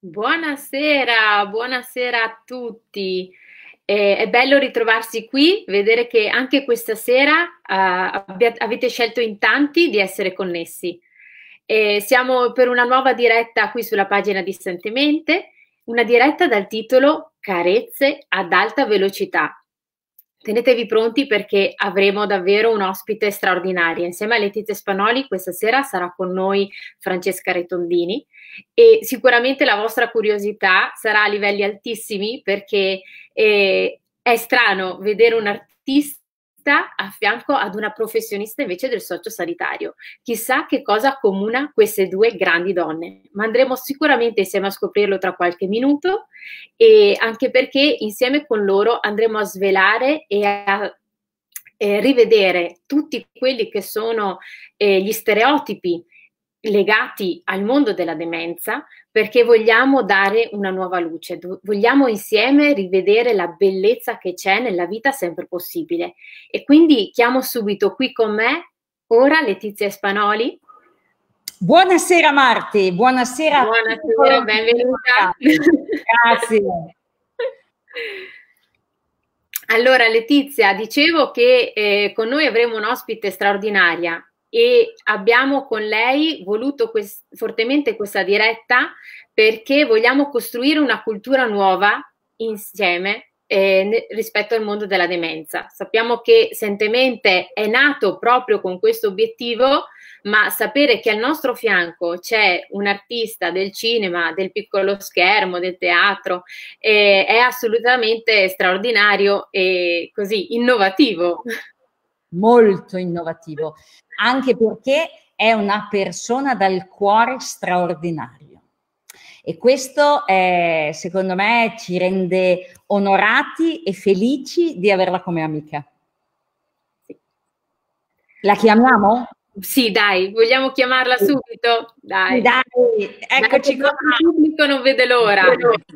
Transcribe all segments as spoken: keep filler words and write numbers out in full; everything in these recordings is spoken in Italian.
Buonasera, buonasera a tutti. Eh, è bello ritrovarsi qui, vedere che anche questa sera eh, abbia- avete scelto in tanti di essere connessi. Eh, siamo per una nuova diretta qui sulla pagina di Santemente, una diretta dal titolo Carezze ad alta velocità. Tenetevi pronti perché avremo davvero un ospite straordinario. Insieme a Letizia Spanoli questa sera sarà con noi Francesca Retondini e sicuramente la vostra curiosità sarà a livelli altissimi perché eh, è strano vedere un artista a fianco ad una professionista invece del sociosanitario. Chissà che cosa accomuna queste due grandi donne, ma andremo sicuramente insieme a scoprirlo tra qualche minuto e anche perché insieme con loro andremo a svelare e a eh, rivedere tutti quelli che sono eh, gli stereotipi legati al mondo della demenza perché vogliamo dare una nuova luce, vogliamo insieme rivedere la bellezza che c'è nella vita sempre possibile. E quindi chiamo subito qui con me ora Letizia Spanoli. Buonasera Marti, buonasera. Buonasera, benvenuta. Grazie. Allora Letizia, dicevo che eh, con noi avremo un ospite straordinaria e abbiamo con lei voluto quest- fortemente questa diretta perché vogliamo costruire una cultura nuova insieme eh, ne- rispetto al mondo della demenza. Sappiamo che Sentemente è nato proprio con questo obiettivo, ma sapere che al nostro fianco c'è un artista del cinema, del piccolo schermo, del teatro, eh, è assolutamente straordinario e così innovativo. Molto innovativo, anche perché è una persona dal cuore straordinario. E questo, eh, secondo me, ci rende onorati e felici di averla come amica. La chiamiamo? Sì, dai, vogliamo chiamarla subito? Dai, dai, eccoci qua. Il pubblico non vede l'ora.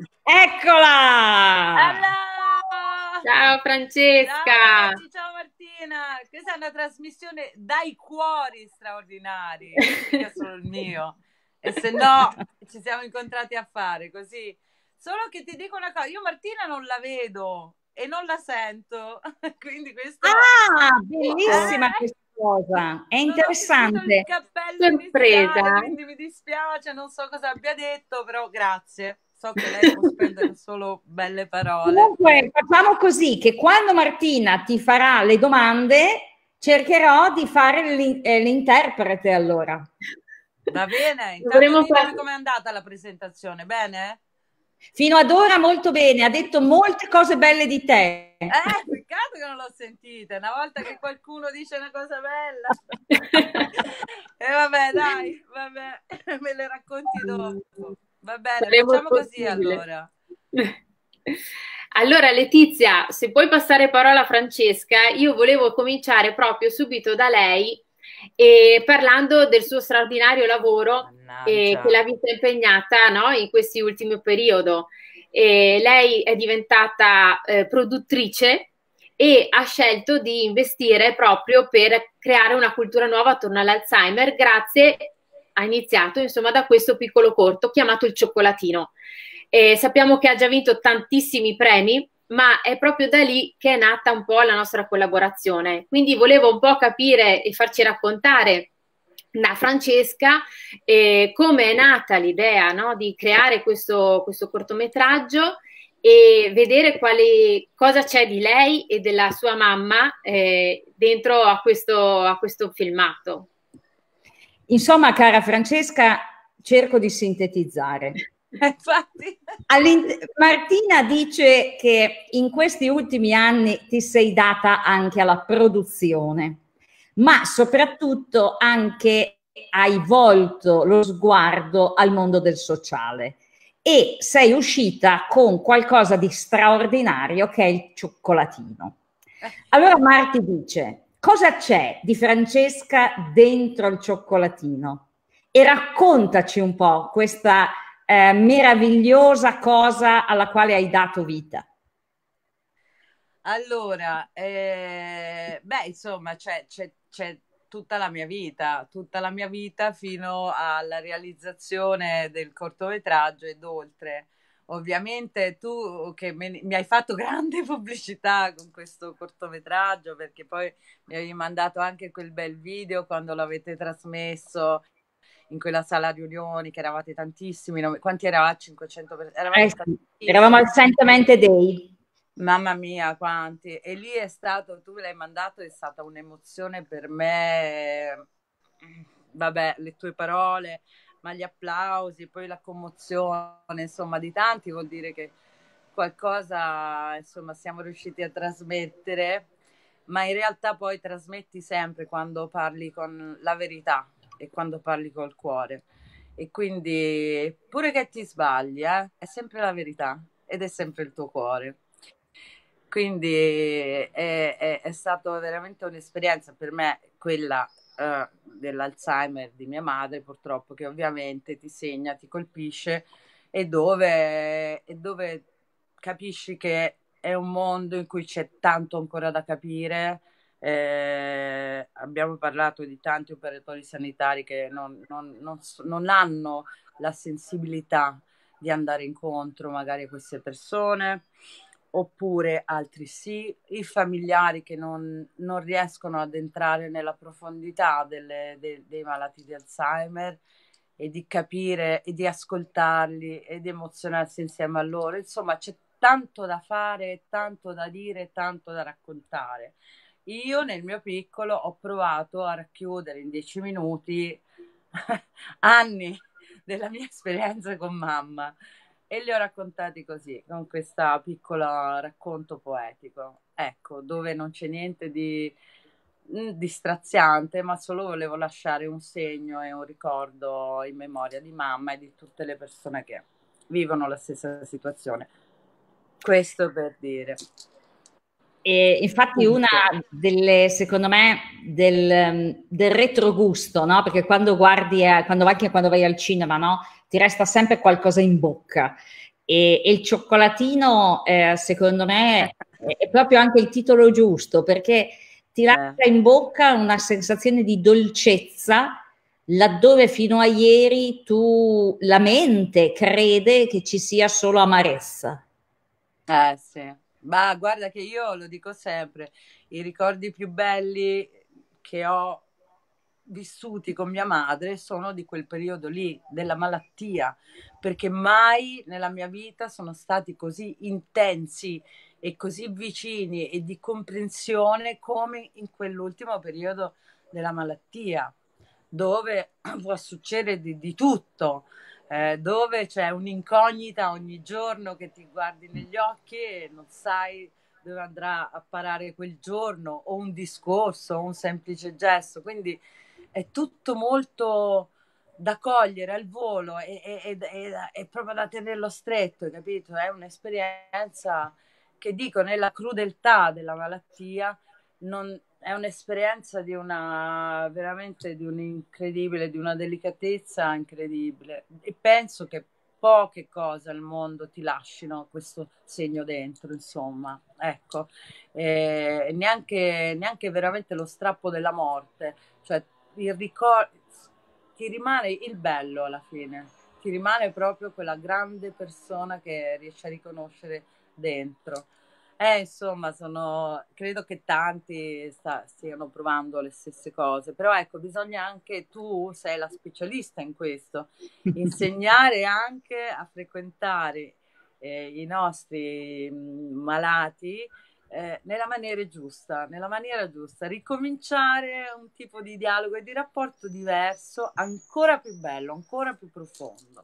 Eccola! Hello! Ciao Francesca! Ciao, ragazzi, ciao Martina! Questa è una trasmissione dai cuori straordinari, che è solo il mio. E se no, ci siamo incontrati a fare così. Solo che ti dico una cosa, io Martina non la vedo e non la sento, quindi questo... Ah, bellissima eh, questa cosa, è non interessante. ho il cappello iniziale, quindi mi dispiace, non so cosa abbia detto, però grazie. So che lei può spendere solo belle parole. Comunque facciamo così, che quando Martina ti farà le domande cercherò di fare l'interprete allora. Va bene, intanto ditemi com'è andata la presentazione, bene? Fino ad ora molto bene, ha detto molte cose belle di te. Eh, peccato che non l'ho sentita, una volta che qualcuno dice una cosa bella. E eh, vabbè, dai, vabbè, me le racconti dopo. Va bene, Saremo facciamo possibile. così allora. Allora Letizia, se puoi passare parola a Francesca, io volevo cominciare proprio subito da lei e parlando del suo straordinario lavoro eh, che l'ha vista impegnata, no, in questi ultimi periodo. Eh, lei è diventata eh, produttrice e ha scelto di investire proprio per creare una cultura nuova attorno all'Alzheimer grazie ha iniziato insomma da questo piccolo corto chiamato Il Cioccolatino. Eh, sappiamo che ha già vinto tantissimi premi, ma è proprio da lì che è nata un po' la nostra collaborazione. Quindi volevo un po' capire e farci raccontare da Francesca eh, come è nata l'idea, no, di creare questo, questo cortometraggio e vedere quali, cosa c'è di lei e della sua mamma eh, dentro a questo, a questo filmato. Insomma, cara Francesca, cerco di sintetizzare. Infatti. Martina dice che in questi ultimi anni ti sei data anche alla produzione, ma soprattutto anche hai volto lo sguardo al mondo del sociale e sei uscita con qualcosa di straordinario che è il cioccolatino. Allora Marti dice: cosa c'è di Francesca dentro il cioccolatino? E raccontaci un po' questa eh, meravigliosa cosa alla quale hai dato vita. Allora, eh, beh, insomma, c'è tutta la mia vita, tutta la mia vita fino alla realizzazione del cortometraggio ed oltre. Ovviamente tu che me, mi hai fatto grande pubblicità con questo cortometraggio, perché poi mi avevi mandato anche quel bel video quando l'avete trasmesso in quella sala riunioni, che eravate tantissimi. Quanti eravate? cinquecento persone? Eravate Eh sì, eravamo al Scientemente Day. Mamma mia, quanti! E lì è stato, tu me l'hai mandato, è stata un'emozione per me, vabbè, le tue parole, ma gli applausi, poi la commozione, insomma, di tanti, vuol dire che qualcosa, insomma, siamo riusciti a trasmettere, ma in realtà poi trasmetti sempre quando parli con la verità e quando parli col cuore. E quindi, pure che ti sbagli, eh, è sempre la verità ed è sempre il tuo cuore. Quindi è, è, è stata veramente un'esperienza per me, quella uh, dell'Alzheimer di mia madre, purtroppo, che ovviamente ti segna, ti colpisce, e dove, e dove capisci che è un mondo in cui c'è tanto ancora da capire. Eh, abbiamo parlato di tanti operatori sanitari che non, non, non, non hanno la sensibilità di andare incontro magari a queste persone, oppure altri sì, i familiari che non, non riescono ad entrare nella profondità delle, de, dei malati di Alzheimer e di capire e di ascoltarli e di emozionarsi insieme a loro. Insomma, c'è tanto da fare, tanto da dire, tanto da raccontare. Io nel mio piccolo ho provato a racchiudere in dieci minuti anni della mia esperienza con mamma e li ho raccontati così, con questo piccolo racconto poetico, ecco, dove non c'è niente di, di straziante, ma solo volevo lasciare un segno e un ricordo in memoria di mamma e di tutte le persone che vivono la stessa situazione. Questo per dire. E infatti una delle, secondo me, del, del retrogusto, no? Perché quando guardi, a, quando, anche quando vai al cinema, no? Ti resta sempre qualcosa in bocca. E, e il cioccolatino, eh, secondo me, è proprio anche il titolo giusto, perché ti lascia Eh. in bocca una sensazione di dolcezza, laddove fino a ieri tu, la mente crede che ci sia solo amarezza. Eh sì. Ma guarda che io lo dico sempre, i ricordi più belli che ho vissuti con mia madre sono di quel periodo lì, della malattia, perché mai nella mia vita sono stati così intensi e così vicini e di comprensione come in quell'ultimo periodo della malattia, dove può succedere di, di tutto. Eh, dove c'è un'incognita ogni giorno che ti guardi negli occhi e non sai dove andrà a parare quel giorno, o un discorso, o un semplice gesto. Quindi è tutto molto da cogliere al volo e, e, e, e proprio da tenerlo stretto, capito? È un'esperienza che, dico, nella crudeltà della malattia, non, è un'esperienza di una veramente di un incredibile, di una delicatezza incredibile, e penso che poche cose al mondo ti lasciano questo segno dentro, insomma, ecco, e neanche, neanche veramente lo strappo della morte, cioè il ricordo, ti rimane il bello alla fine, ti rimane proprio quella grande persona che riesci a riconoscere dentro. Eh, insomma, sono, credo che tanti sta, stiano provando le stesse cose, però ecco, bisogna anche, tu sei la specialista in questo, insegnare anche a frequentare eh, i nostri mh, malati eh, nella maniera giusta, nella maniera giusta, ricominciare un tipo di dialogo e di rapporto diverso, ancora più bello, ancora più profondo.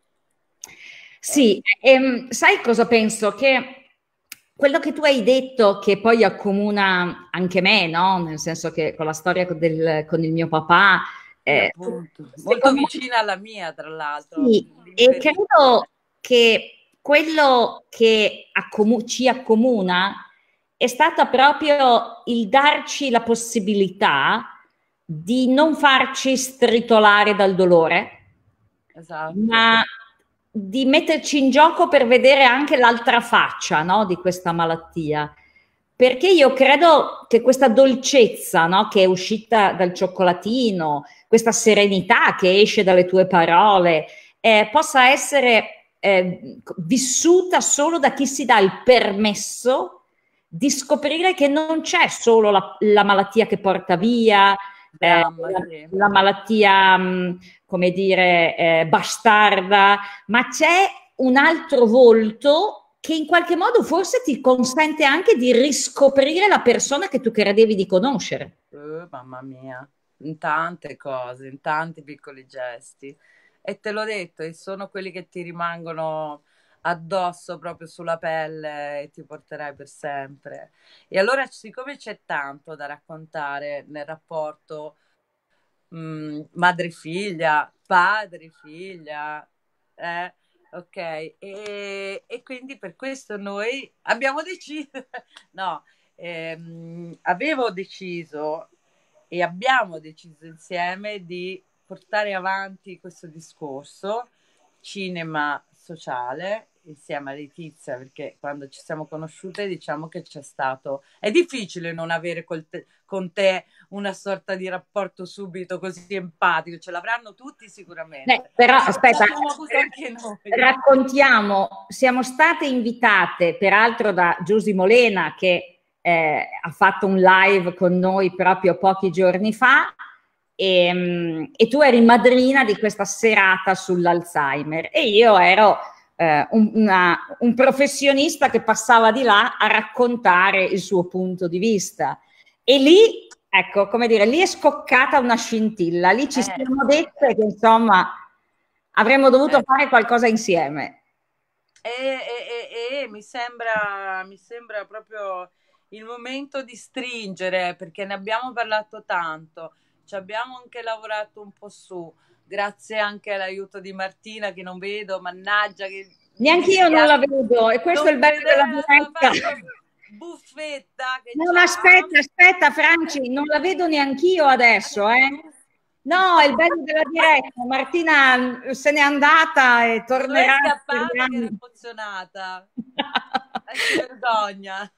Sì, eh. ehm, sai cosa penso? Che quello che tu hai detto, che poi accomuna anche me, no? Nel senso che con la storia del, con il mio papà, eh, eh, appunto, molto vicina alla mia, tra l'altro. Sì, e credo che quello che accomu- ci accomuna è stata proprio il darci la possibilità di non farci stritolare dal dolore, esatto, ma di metterci in gioco per vedere anche l'altra faccia, no, di questa malattia. perché io credo che questa dolcezza, no, che è uscita dal cioccolatino, questa serenità che esce dalle tue parole, eh, possa essere eh, vissuta solo da chi si dà il permesso di scoprire che non c'è solo la, la malattia che porta via, eh, la, la malattia, mh, come dire, eh, bastarda, ma c'è un altro volto che in qualche modo forse ti consente anche di riscoprire la persona che tu credevi di conoscere. Oh, mamma mia, in tante cose, in tanti piccoli gesti. E te l'ho detto, e sono quelli che ti rimangono addosso proprio sulla pelle e ti porterai per sempre. E allora, siccome c'è tanto da raccontare nel rapporto mh, madre-figlia, padre-figlia, eh, ok, e, e quindi per questo noi abbiamo deciso, no, ehm, avevo deciso e abbiamo deciso insieme di portare avanti questo discorso cinema sociale insieme a Letizia, perché quando ci siamo conosciute diciamo che c'è stato, è difficile non avere col te, con te una sorta di rapporto subito così empatico, ce l'avranno tutti sicuramente. Beh, però aspetta, anche noi. Raccontiamo, siamo state invitate peraltro da Giusy Molena che eh, ha fatto un live con noi proprio pochi giorni fa e, e tu eri madrina di questa serata sull'Alzheimer e io ero eh, un, una, un professionista che passava di là a raccontare il suo punto di vista e lì, ecco, come dire, lì è scoccata una scintilla, lì ci Eh. siamo dette che insomma avremmo dovuto eh. fare qualcosa insieme. E, e, e, e mi sembra, mi sembra proprio il momento di stringere, perché ne abbiamo parlato tanto, ci abbiamo anche lavorato un po' su, grazie anche all'aiuto di Martina che non vedo, mannaggia che neanche io non la vedo e questo è il bello della diretta. Buffetta che non aspetta aspetta Franci, non la vedo neanch'io adesso, eh. No, è il bello della diretta. Martina se n'è andata e tornerà. È scappata che era emozionata. Che vergogna.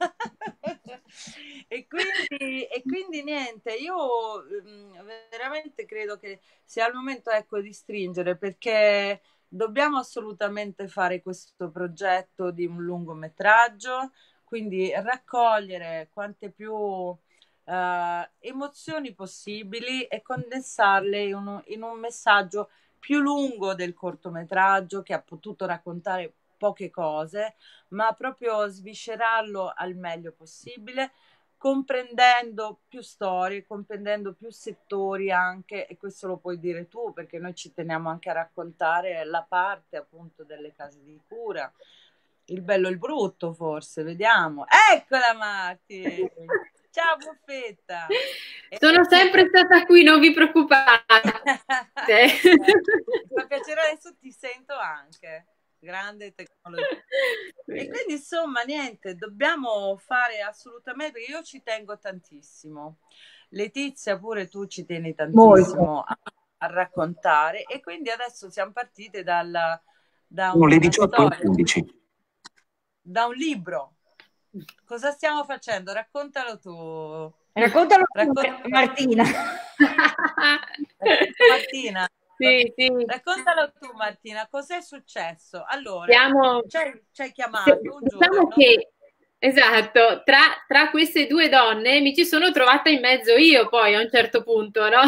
e, quindi, e quindi niente, io mh, veramente credo che sia il momento, ecco, di stringere, perché dobbiamo assolutamente fare questo progetto di un lungometraggio, quindi raccogliere quante più Uh, emozioni possibili e condensarle in un, in un messaggio più lungo del cortometraggio, che ha potuto raccontare poche cose, ma proprio sviscerarlo al meglio possibile, comprendendo più storie, comprendendo più settori anche, e questo lo puoi dire tu perché noi ci teniamo anche a raccontare la parte appunto delle case di cura, il bello e il brutto, forse, vediamo. Eccola Marti! Ciao Buffetta! Sono sempre stata qui, non vi preoccupate. Mi fa piacere, adesso ti sento anche. Grande tecnologia. E quindi insomma niente, dobbiamo fare assolutamente, perché io ci tengo tantissimo. Letizia pure tu ci tieni tantissimo a, a raccontare e quindi adesso siamo partite dalla, da, no, le diciotto e quindici. Da un libro. Cosa stiamo facendo? Raccontalo tu. Raccontalo Raccont- tu, Martina. Martina. Sì, sì. Raccontalo tu Martina, cos'è successo? Allora, Siamo... ci hai chiamato un diciamo giorno. Che, esatto, tra, tra queste due donne mi ci sono trovata in mezzo io poi a un certo punto, no?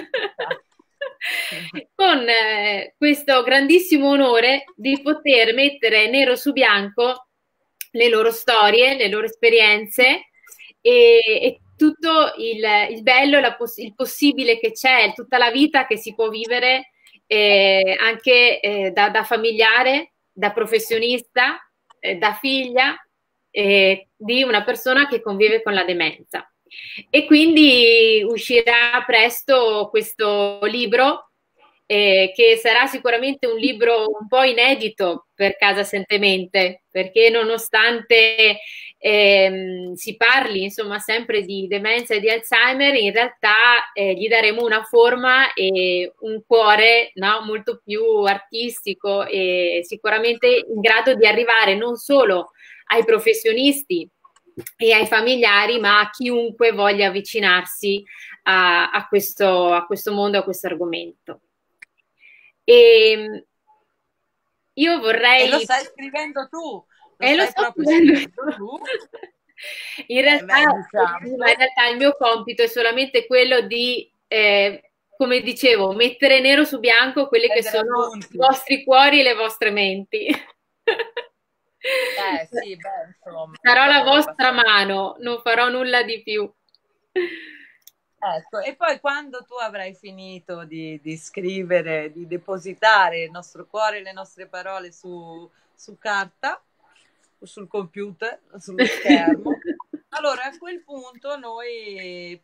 Con eh, questo grandissimo onore di poter mettere nero su bianco le loro storie, le loro esperienze e, e tutto il, il bello, la poss- il possibile che c'è, tutta la vita che si può vivere eh, anche eh, da, da familiare, da professionista, eh, da figlia eh, di una persona che convive con la demenza. E quindi uscirà presto questo libro Eh, che sarà sicuramente un libro un po' inedito per Casa Sentemente, perché nonostante ehm, si parli insomma sempre di demenza e di Alzheimer, in realtà eh, gli daremo una forma e un cuore, no, molto più artistico e sicuramente in grado di arrivare non solo ai professionisti e ai familiari, ma a chiunque voglia avvicinarsi a, a questo, a questo mondo, a questo argomento. E io vorrei... E lo stai scrivendo tu, lo eh, stai lo sto proprio scrivendo scrivendo tu. In realtà, Eh beh, diciamo. in realtà il mio compito è solamente quello di, eh, come dicevo, mettere nero su bianco quelli che Prendere sono appunti. i vostri cuori e le vostre menti. Eh sì, beh, insomma. Sarò la è vostra abbastanza- mano, non farò nulla di più. Ecco, e poi quando tu avrai finito di, di scrivere, di depositare il nostro cuore e le nostre parole su, su carta, o sul computer, o sullo schermo, allora a quel punto noi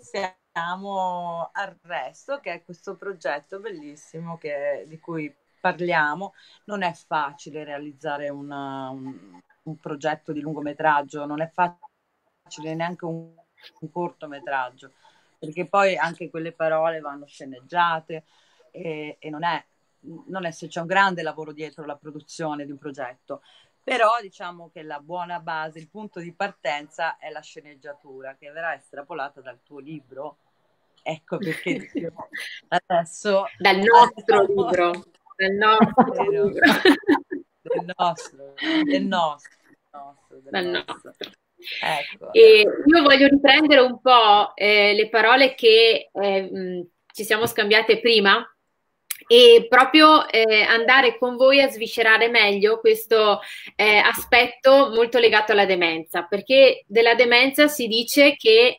pensiamo al resto, che è questo progetto bellissimo che, di cui parliamo. Non è facile realizzare una, un, un progetto di lungometraggio, non è facile neanche un, un cortometraggio, perché poi anche quelle parole vanno sceneggiate e, e non è, non è se c'è un grande lavoro dietro la produzione di un progetto, però diciamo che la buona base, il punto di partenza è la sceneggiatura che verrà estrapolata dal tuo libro. Ecco perché dicevo, adesso Dal nostro andiamo- libro, dal nostro Vero. libro. del nostro, del nostro, nostro, del Dal nostro. nostro. Ecco. E io voglio riprendere un po' eh, le parole che eh, mh, ci siamo scambiate prima e proprio eh, andare con voi a sviscerare meglio questo eh, aspetto molto legato alla demenza, perché della demenza si dice che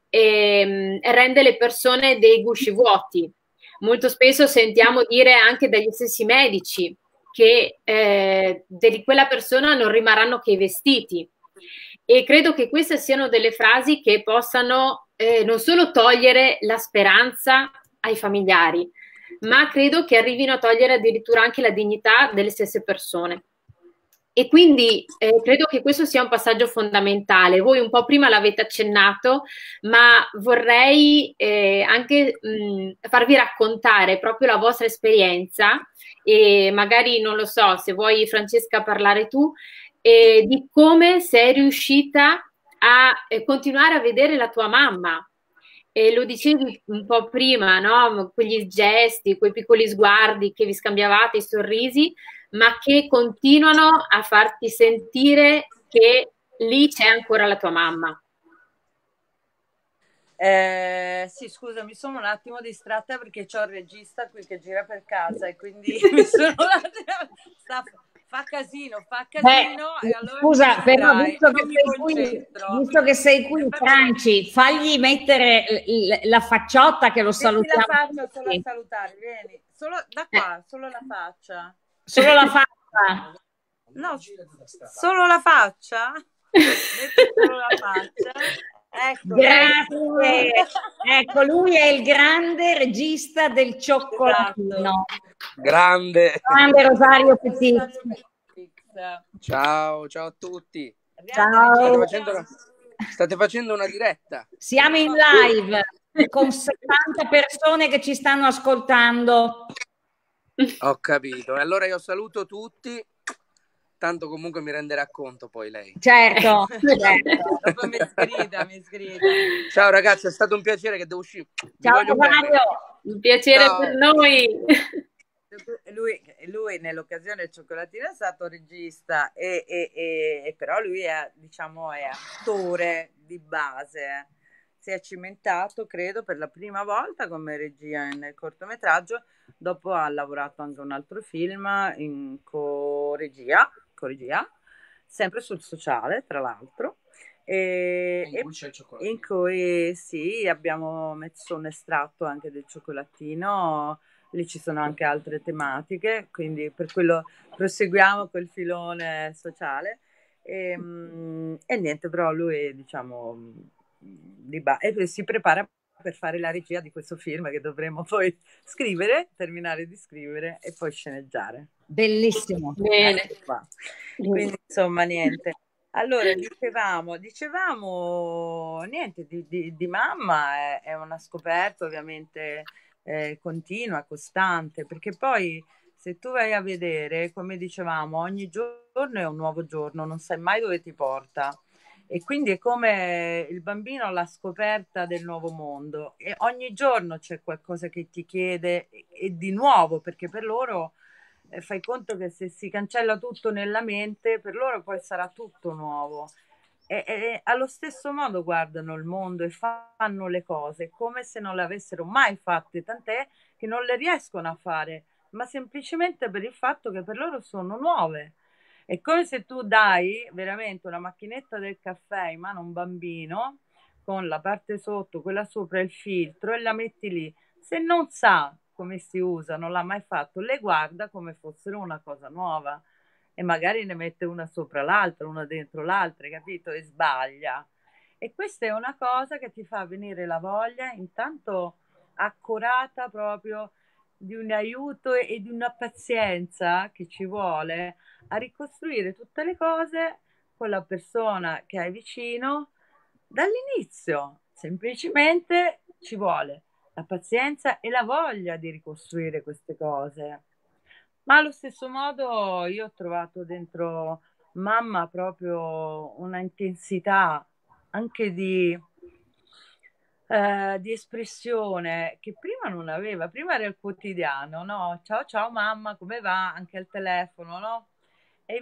ehm, rende le persone dei gusci vuoti. Molto spesso sentiamo dire anche dagli stessi medici che eh, di quella persona non rimarranno che i vestiti. E credo che queste siano delle frasi che possano eh, non solo togliere la speranza ai familiari, ma credo che arrivino a togliere addirittura anche la dignità delle stesse persone. E quindi eh, credo che questo sia un passaggio fondamentale. Voi un po' prima l'avete accennato, ma vorrei eh, anche mh, farvi raccontare proprio la vostra esperienza e magari, non lo so, se vuoi Francesca parlare tu, eh, di come sei riuscita a eh, continuare a vedere la tua mamma. E lo dicevi un po' prima, no? Quegli gesti, quei piccoli sguardi che vi scambiavate, i sorrisi, ma che continuano a farti sentire che lì c'è ancora la tua mamma. Eh, sì, scusa, mi sono un attimo distratta perché c'ho il regista qui che gira per casa e quindi mi sono un attimo... Sta... fa casino, fa casino. Beh, e allora scusa, però dai, visto non che, mi sei qui, concentro. visto che sei qui, Franci, fagli mettere l- la facciotta che lo Metti la salutiamo. faccia solo a tutti. salutare, vieni. Solo da qua, solo la faccia. Solo la faccia. No, solo la faccia? Metti solo la faccia. Ecco. Grazie. Ecco, lui è il grande regista del cioccolatino. Esatto. Grande. Grande Rosario Petit. Ciao, ciao a tutti. Ciao. State facendo una, state facendo una diretta. Siamo in live con settanta persone che ci stanno ascoltando. Ho capito. E allora io saluto tutti. Tanto comunque mi renderà conto poi lei. Certo, certo. Dopo mi sgrida, mi sgrida. Ciao ragazzi, è stato un piacere che devo uscire. Vi Ciao voglio bene. Mario. Un piacere Ciao. per noi. Lui, lui nell'occasione del cioccolatino è stato regista e, e, e, e però lui è, diciamo, è attore di base. Si è cimentato, credo, per la prima volta come regia nel cortometraggio. Dopo ha lavorato anche un altro film in co-regia, co-regia sempre sul sociale, tra l'altro. E, In cui c'è il cioccolatino. in cui sì, abbiamo messo un estratto anche del cioccolatino. Lì ci sono anche altre tematiche, quindi per quello proseguiamo quel filone sociale. E, e niente, però lui, diciamo, di ba- e si prepara per fare la regia di questo film che dovremo poi scrivere, terminare di scrivere e poi sceneggiare. Bellissimo. Bene. Ecco qua. Quindi insomma niente. Allora dicevamo, dicevamo niente di, di, di mamma, è, è una scoperta ovviamente eh, continua, costante, perché poi se tu vai a vedere, come dicevamo, ogni giorno è un nuovo giorno, non sai mai dove ti porta. E quindi è come il bambino alla scoperta del nuovo mondo e ogni giorno c'è qualcosa che ti chiede e, e di nuovo, perché per loro eh, fai conto che se si cancella tutto nella mente, per loro poi sarà tutto nuovo. E, e allo stesso modo guardano il mondo e fanno le cose come se non le avessero mai fatte, tant'è che non le riescono a fare, ma semplicemente per il fatto che per loro sono nuove. È come se tu dai veramente una macchinetta del caffè in mano a un bambino con la parte sotto, quella sopra il filtro e la metti lì. Se non sa come si usa, non l'ha mai fatto, le guarda come fossero una cosa nuova e magari ne mette una sopra l'altra, una dentro l'altra, capito? E sbaglia. E questa è una cosa che ti fa venire la voglia, intanto accurata proprio di un aiuto e di una pazienza che ci vuole a ricostruire tutte le cose con la persona che hai vicino dall'inizio. Semplicemente ci vuole la pazienza e la voglia di ricostruire queste cose. Ma allo stesso modo io ho trovato dentro mamma proprio una intensità anche di, eh, di espressione che prima non aveva. Prima era il quotidiano, no? Ciao ciao mamma, come va? Anche al telefono, no? E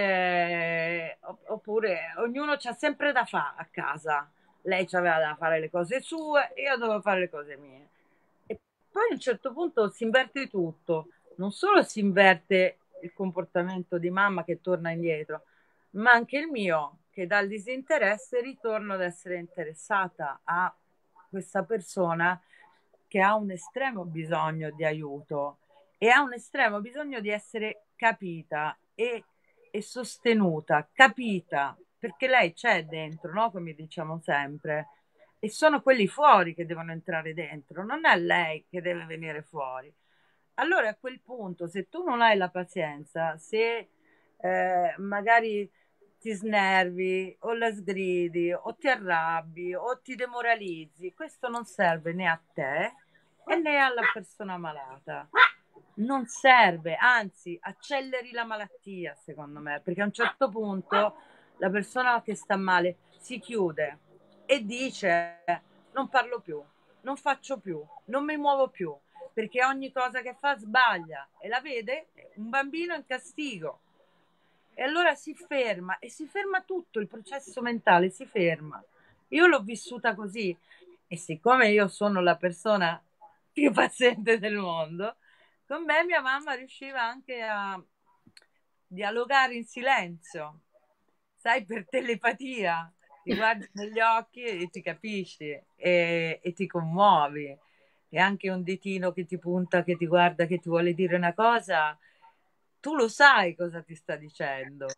invece, oppure ognuno c'ha sempre da fare a casa. Lei aveva da fare le cose sue e io dovevo fare le cose mie. E poi a un certo punto si inverte tutto. Non solo si inverte il comportamento di mamma che torna indietro, ma anche il mio, che dal disinteresse ritorno ad essere interessata a questa persona che ha un estremo bisogno di aiuto e ha un estremo bisogno di essere capita e, e sostenuta, capita, perché lei c'è dentro, no? Come diciamo sempre, e sono quelli fuori che devono entrare dentro, non è lei che deve venire fuori. Allora a quel punto, se tu non hai la pazienza, se eh, magari ti snervi o la sgridi o ti arrabbi o ti demoralizzi, questo non serve né a te e né alla persona malata. Non serve, anzi acceleri la malattia secondo me, perché a un certo punto la persona che sta male si chiude e dice non parlo più, non faccio più, non mi muovo più, perché ogni cosa che fa sbaglia e la vede un bambino in castigo. E allora si ferma e si ferma tutto, il processo mentale si ferma. Io l'ho vissuta così e siccome io sono la persona più paziente del mondo, con me mia mamma riusciva anche a dialogare in silenzio, sai, per telepatia, ti guardi negli occhi e ti capisci e, e ti commuovi. E anche un ditino che ti punta, che ti guarda, che ti vuole dire una cosa, tu lo sai cosa ti sta dicendo,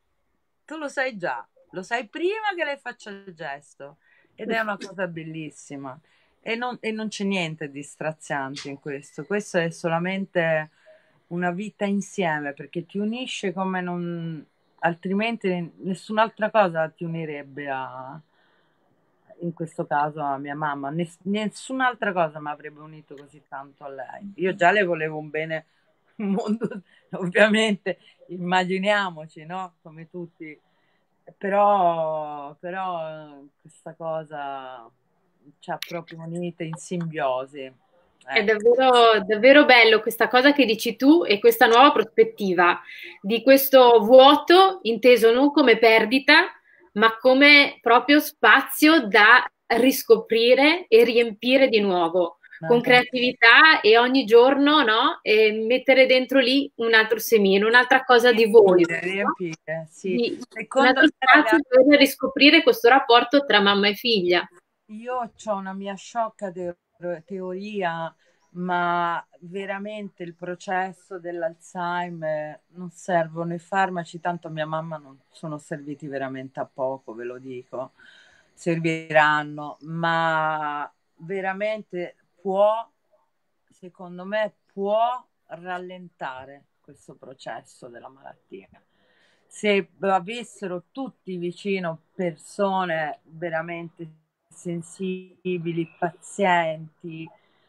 tu lo sai già, lo sai prima che lei faccia il gesto ed è una cosa bellissima e non, e non c'è niente di straziante in questo, questo è solamente una vita insieme perché ti unisce come non, altrimenti nessun'altra cosa ti unirebbe a, in questo caso a mia mamma, Ness- nessun'altra cosa mi avrebbe unito così tanto a lei. Io già le volevo un bene, un mondo, ovviamente, immaginiamoci, no? Come tutti, però, però questa cosa ci ha proprio unite in simbiosi. È Ecco. davvero, davvero bello questa cosa che dici tu e questa nuova prospettiva di questo vuoto inteso non come perdita, ma come proprio spazio da riscoprire e riempire di nuovo con creatività e ogni giorno, no? E mettere dentro lì un altro semino, un'altra cosa di voi, Riempire, no? riempire, sì. Di- un Secondo altro me, spazio ragazzi, per riscoprire questo rapporto tra mamma e figlia. io ho una mia sciocca te- teoria, ma veramente il processo dell'Alzheimer non servono i farmaci, tanto a mia mamma non sono serviti veramente a poco, ve lo dico, serviranno, ma veramente può, secondo me, può rallentare questo processo della malattia. Se avessero tutti vicino persone veramente sensibili, pazienti,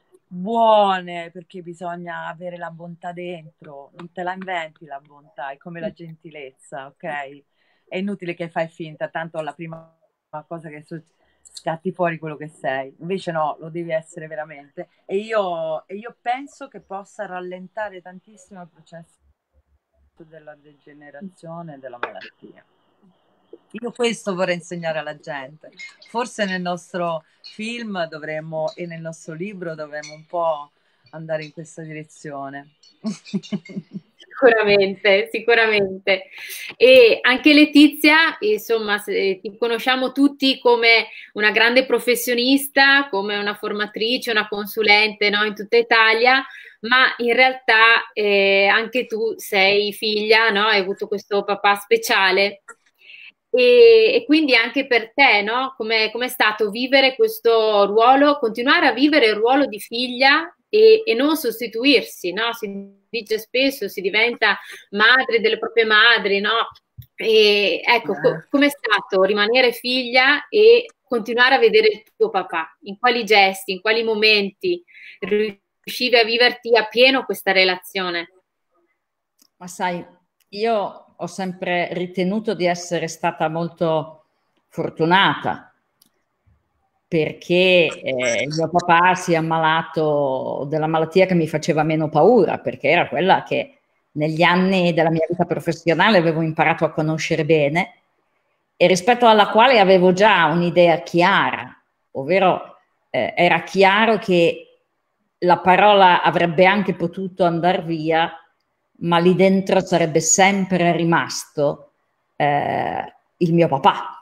buone, perché bisogna avere la bontà dentro, non te la inventi la bontà, è come la gentilezza, ok? è inutile che fai finta, tanto la prima cosa che so, scatti fuori quello che sei, invece no, lo devi essere veramente, e io, e io penso che possa rallentare tantissimo il processo della degenerazione e della malattia. Io questo vorrei insegnare alla gente, forse nel nostro film dovremmo, e nel nostro libro dovremmo un po' andare in questa direzione. Sicuramente, sicuramente. E anche Letizia, insomma, se- ti conosciamo tutti come una grande professionista, come una formatrice, una consulente, no, in tutta Italia, ma in realtà eh, anche tu sei figlia, no? Hai avuto questo papà speciale. E, e quindi anche per te, no? Come è stato vivere questo ruolo, continuare a vivere il ruolo di figlia e, e non sostituirsi, no? Si dice spesso, si diventa madre delle proprie madri, no? E ecco, co- com'è stato rimanere figlia e continuare a vedere il tuo papà? In quali gesti, in quali momenti riuscivi a viverti appieno questa relazione? Ma sai, io ho sempre ritenuto di essere stata molto fortunata perché eh, il mio papà si è ammalato della malattia che mi faceva meno paura, perché era quella che negli anni della mia vita professionale avevo imparato a conoscere bene e rispetto alla quale avevo già un'idea chiara, ovvero eh, era chiaro che la parola avrebbe anche potuto andare via, ma lì dentro sarebbe sempre rimasto eh, il mio papà.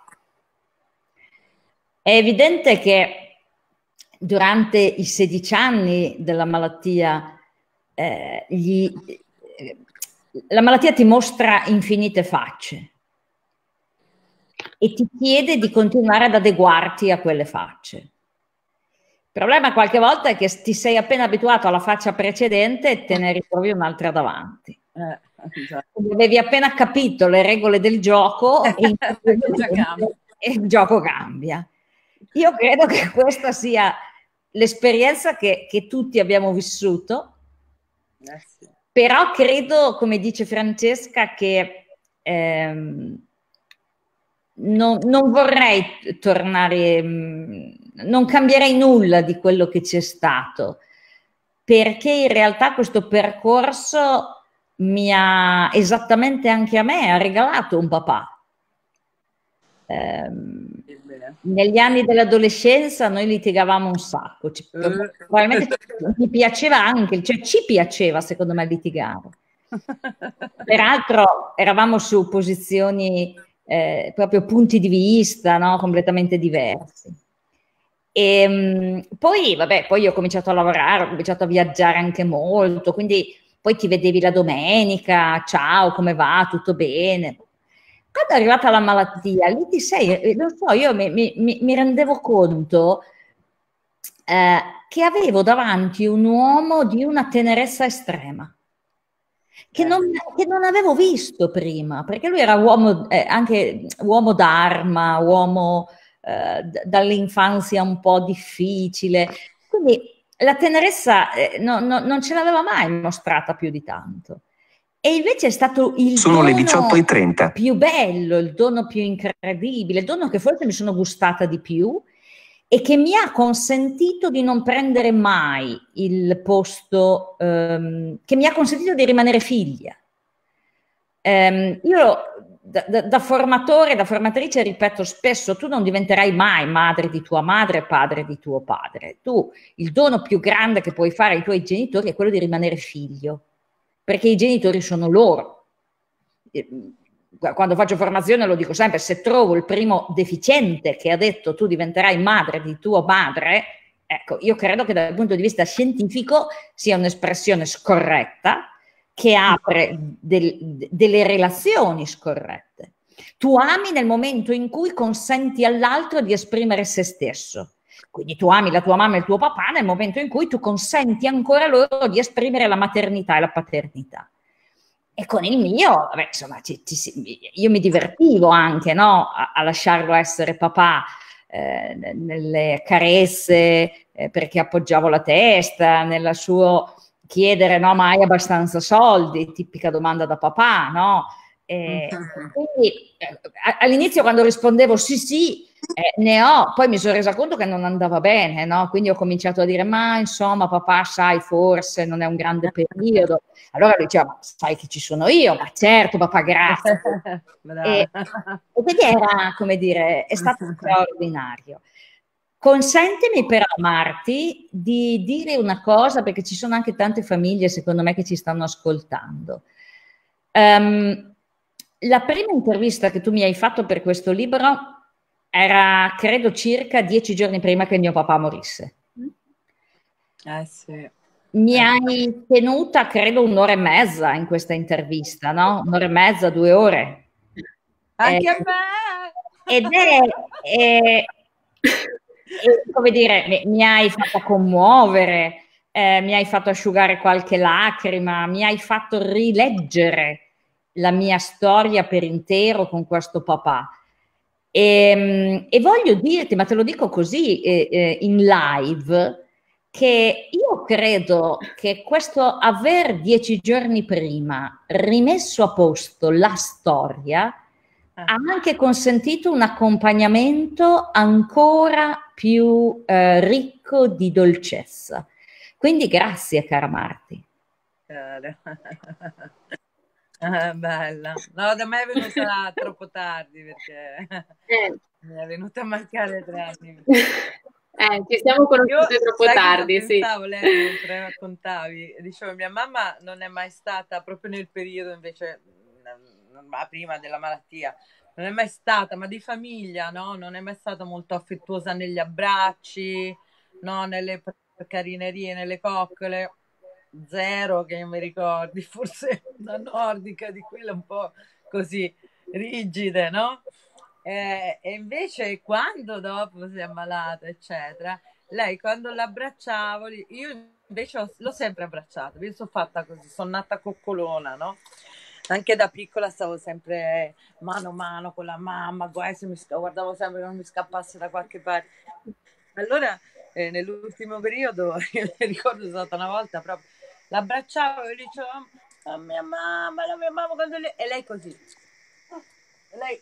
È evidente che durante i sedici anni della malattia, eh, gli, eh, la malattia ti mostra infinite facce e ti chiede di continuare ad adeguarti a quelle facce. Il problema qualche volta è che ti sei appena abituato alla faccia precedente e te ne ritrovi un'altra davanti. Eh, esatto. Avevi appena capito le regole del gioco e, e il gioco cambia. Io credo che questa sia l'esperienza che, che tutti abbiamo vissuto, Eh sì. però credo, come dice Francesca, che ehm, non, non vorrei tornare, mh, non cambierei nulla di quello che c'è stato, perché in realtà questo percorso mi ha, esattamente anche a me, ha regalato un papà. Eh, negli anni dell'adolescenza noi litigavamo un sacco, ci, probabilmente mi piaceva anche, cioè ci piaceva secondo me litigare. Peraltro eravamo su posizioni, eh, proprio punti di vista, no? Completamente diversi. E mh, poi, vabbè, poi ho cominciato a lavorare, ho cominciato a viaggiare anche molto, quindi poi ti vedevi la domenica, ciao, come va, tutto bene. Quando è arrivata la malattia, lì ti sei, non so, io mi, mi, mi rendevo conto eh, che avevo davanti un uomo di una tenerezza estrema, che non, che non avevo visto prima, perché lui era uomo, eh, anche uomo d'arma, uomo eh, dall'infanzia un po' difficile, quindi la tenerezza eh, no, no, non ce l'aveva mai mostrata più di tanto. E invece è stato il Sono dono le diciotto e trenta. più bello, il dono più incredibile, il dono che forse mi sono gustata di più e che mi ha consentito di non prendere mai il posto, ehm, che mi ha consentito di rimanere figlia. Ehm, io da, da, da formatore, da formatrice ripeto spesso, tu non diventerai mai madre di tua madre, padre di tuo padre. Tu, il dono più grande che puoi fare ai tuoi genitori è quello di rimanere figlio, perché i genitori sono loro. Quando faccio formazione lo dico sempre, se trovo il primo deficiente che ha detto tu diventerai madre di tua madre, ecco, io credo che dal punto di vista scientifico sia un'espressione scorretta che apre del, delle relazioni scorrette. Tu ami nel momento in cui consenti all'altro di esprimere se stesso. Quindi tu ami la tua mamma e il tuo papà nel momento in cui tu consenti ancora loro di esprimere la maternità e la paternità. E con il mio, vabbè, insomma, ci, ci, io mi divertivo anche, no? a, a lasciarlo essere papà eh, nelle carezze, eh, perché appoggiavo la testa, nel suo chiedere, no, ma hai abbastanza soldi? Tipica domanda da papà, no? E, e quindi eh, all'inizio quando rispondevo sì sì, eh, ne ho, poi mi sono resa conto che non andava bene, no? Quindi ho cominciato a dire ma insomma papà sai forse non è un grande periodo, allora lui diceva ma sai che ci sono io, ma certo papà grazie. E, e quindi era, come dire, è stato straordinario. Consentimi però, Marti, di dire una cosa, perché ci sono anche tante famiglie, secondo me, che ci stanno ascoltando. Um, la prima intervista che tu mi hai fatto per questo libro era, credo, circa dieci giorni prima che mio papà morisse. Eh sì. Mi eh. hai tenuta, credo, un'ora e mezza in questa intervista, no? Un'ora e mezza, due ore. Anche Eh, a me! Ed è, è, è, come dire, mi, mi hai fatto commuovere, eh, mi hai fatto asciugare qualche lacrima, mi hai fatto rileggere la mia storia per intero con questo papà. E, e voglio dirti, ma te lo dico così eh, eh, in live, che io credo che questo aver dieci giorni prima rimesso a posto la storia ha anche consentito un accompagnamento ancora più eh, ricco di dolcezza. Quindi grazie, cara Marti. Ah, bella. No, da me è venuta troppo tardi perché Eh. mi è venuta a mancare tre anni. Eh, ci siamo conosciute Io, troppo sai tardi, cosa sì. pensavo, lei mentre raccontavi, dicevo mia mamma non è mai stata proprio nel periodo invece ma prima della malattia, non è mai stata, ma di famiglia, no? Non è mai stata molto affettuosa negli abbracci, no? Nelle carinerie, nelle coccole, zero che io mi ricordi, forse una nordica di quelle un po' così rigide, no? Eh, e invece quando dopo si è ammalata, eccetera, lei quando l'abbracciavo, io invece ho, l'ho sempre abbracciata, io sono fatta così, sono nata coccolona, no? Anche da piccola stavo sempre mano a mano con la mamma, guarda, mi sca- guardavo sempre che non mi scappasse da qualche parte. Allora, eh, nell'ultimo periodo, io mi ricordo è stata una volta proprio, l'abbracciavo e dicevo, a mia mamma, la mia mamma, quando lei... e lei così. E lei...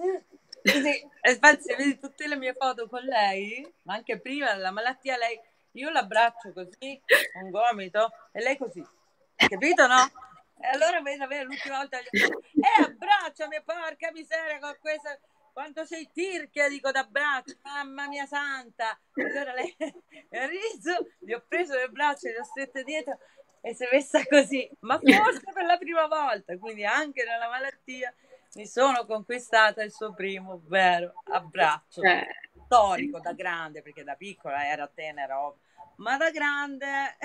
Così, e infatti vedi tutte le mie foto con lei, ma anche prima della malattia, lei, io l'abbraccio così, un gomito, e lei così, capito no? E allora vedi, l'ultima volta gli ho detto, eh abbracciami, porca miseria con questa, quanto sei tirchia, dico d'abbraccio, mamma mia santa. Allora lei ha riso, gli ho preso le braccia, le ho strette dietro e si è messa così, ma forse per la prima volta, quindi anche nella malattia mi sono conquistata il suo primo vero abbraccio Eh. storico da grande, perché da piccola era tenera, ma da grande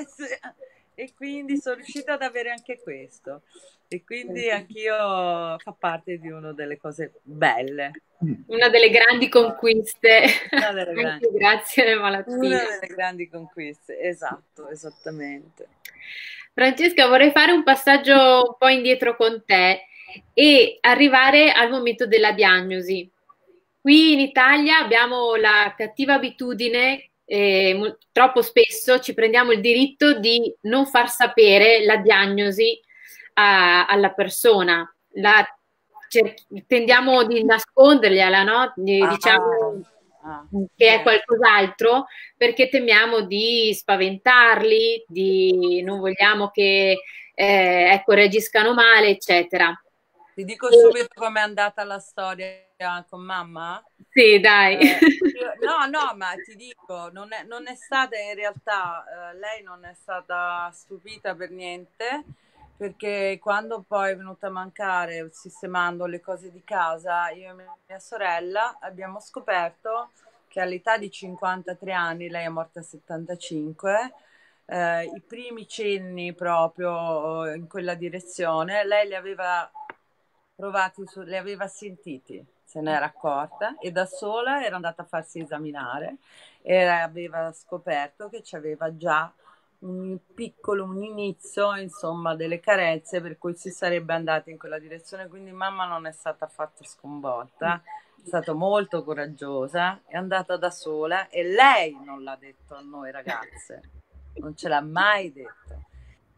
e quindi sono riuscita ad avere anche questo e quindi anch'io fa parte di una delle cose belle, una delle grandi conquiste, una delle grandi, grazie alle malattie, una delle grandi conquiste, esatto, esattamente. Francesca, vorrei fare un passaggio un po' indietro con te e arrivare al momento della diagnosi. Qui in Italia abbiamo la cattiva abitudine, eh, troppo spesso ci prendiamo il diritto di non far sapere la diagnosi a, alla persona, la, cer- tendiamo di nascondergliela, no? Di, diciamo Ah, che è certo. qualcos'altro perché temiamo di spaventarli, di non vogliamo che eh, ecco, reagiscano male, eccetera. Ti dico subito com'è andata la storia con mamma? Sì, dai. Eh, io, no, no, ma ti dico, non è, non è stata in realtà, eh, lei non è stata stupita per niente, perché quando poi è venuta a mancare sistemando le cose di casa, io e mia sorella abbiamo scoperto che all'età di cinquantatré anni, lei è morta a settantacinque, eh, i primi cenni proprio in quella direzione, lei li aveva provati, su, li aveva sentiti, se ne era accorta e da sola era andata a farsi esaminare e aveva scoperto che c'aveva già un piccolo, un inizio, insomma, delle carenze per cui si sarebbe andata in quella direzione, quindi mamma non è stata affatto sconvolta, è stata molto coraggiosa, è andata da sola e lei non l'ha detto a noi ragazze, non ce l'ha mai detto.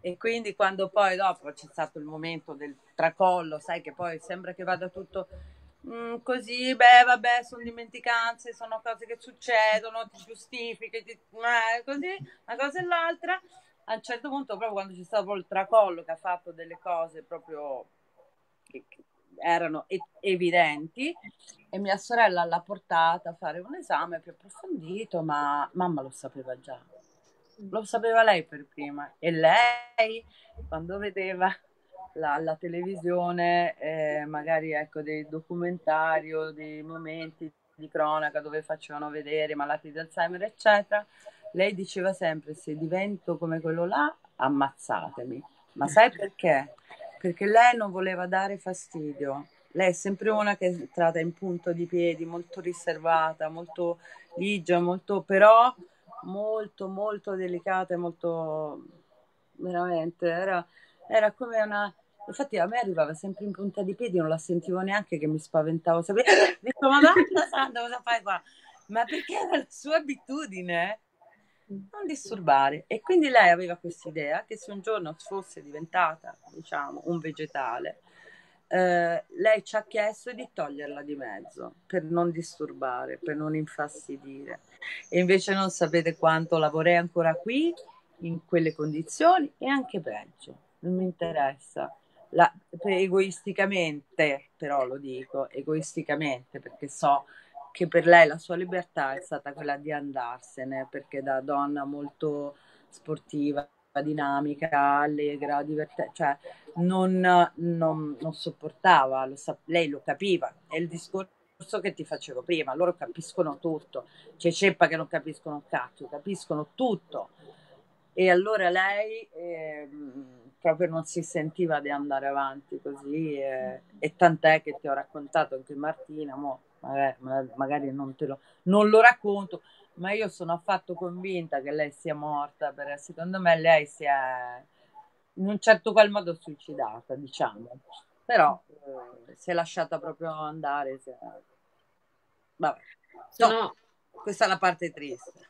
E quindi quando poi dopo c'è stato il momento del tracollo, sai che poi sembra che vada tutto mm, così, beh vabbè, sono dimenticanze, sono cose che succedono, ti giustifichi, ti, eh, così, una cosa e l'altra. A un certo punto, proprio quando c'è stato il tracollo che ha fatto delle cose proprio che, che erano e- evidenti, e mia sorella l'ha portata a fare un esame più approfondito, ma mamma lo sapeva già. Lo sapeva lei per prima, e lei quando vedeva la, la televisione, eh, magari ecco dei documentari o dei momenti di cronaca dove facevano vedere i malati di Alzheimer, eccetera, lei diceva sempre: se divento come quello là, ammazzatemi. Ma sai perché? Perché lei non voleva dare fastidio. Lei è sempre una che è entrata in punto di piedi, molto riservata, molto ligia, molto però molto molto delicata e molto veramente era, era come una, infatti a me arrivava sempre in punta di piedi, non la sentivo neanche che mi spaventavo sempre. Dico, Madonna Santa, cosa fai qua? Ma perché era la sua abitudine non disturbare, e quindi lei aveva questa idea che se un giorno fosse diventata, diciamo, un vegetale, eh, lei ci ha chiesto di toglierla di mezzo per non disturbare, per non infastidire. E invece non sapete quanto la vorrei ancora qui, in quelle condizioni, e anche peggio. Non mi interessa. La, egoisticamente, però lo dico, egoisticamente, perché so che per lei la sua libertà è stata quella di andarsene, perché da donna molto sportiva, dinamica, allegra, divertente, cioè non, non, non sopportava, lo sa- lei lo capiva, è il discorso che ti facevo prima, loro capiscono tutto, c'è ceppa che non capiscono un cazzo, capiscono tutto, e allora lei eh, proprio non si sentiva di andare avanti così, eh, e tant'è che ti ho raccontato anche Martina, mo, vabbè, magari non, te lo, non lo racconto, ma io sono affatto convinta che lei sia morta, perché secondo me lei si è in un certo qual modo suicidata, diciamo, però eh, si è lasciata proprio andare, si è... vabbè, Sono... no, questa è la parte triste.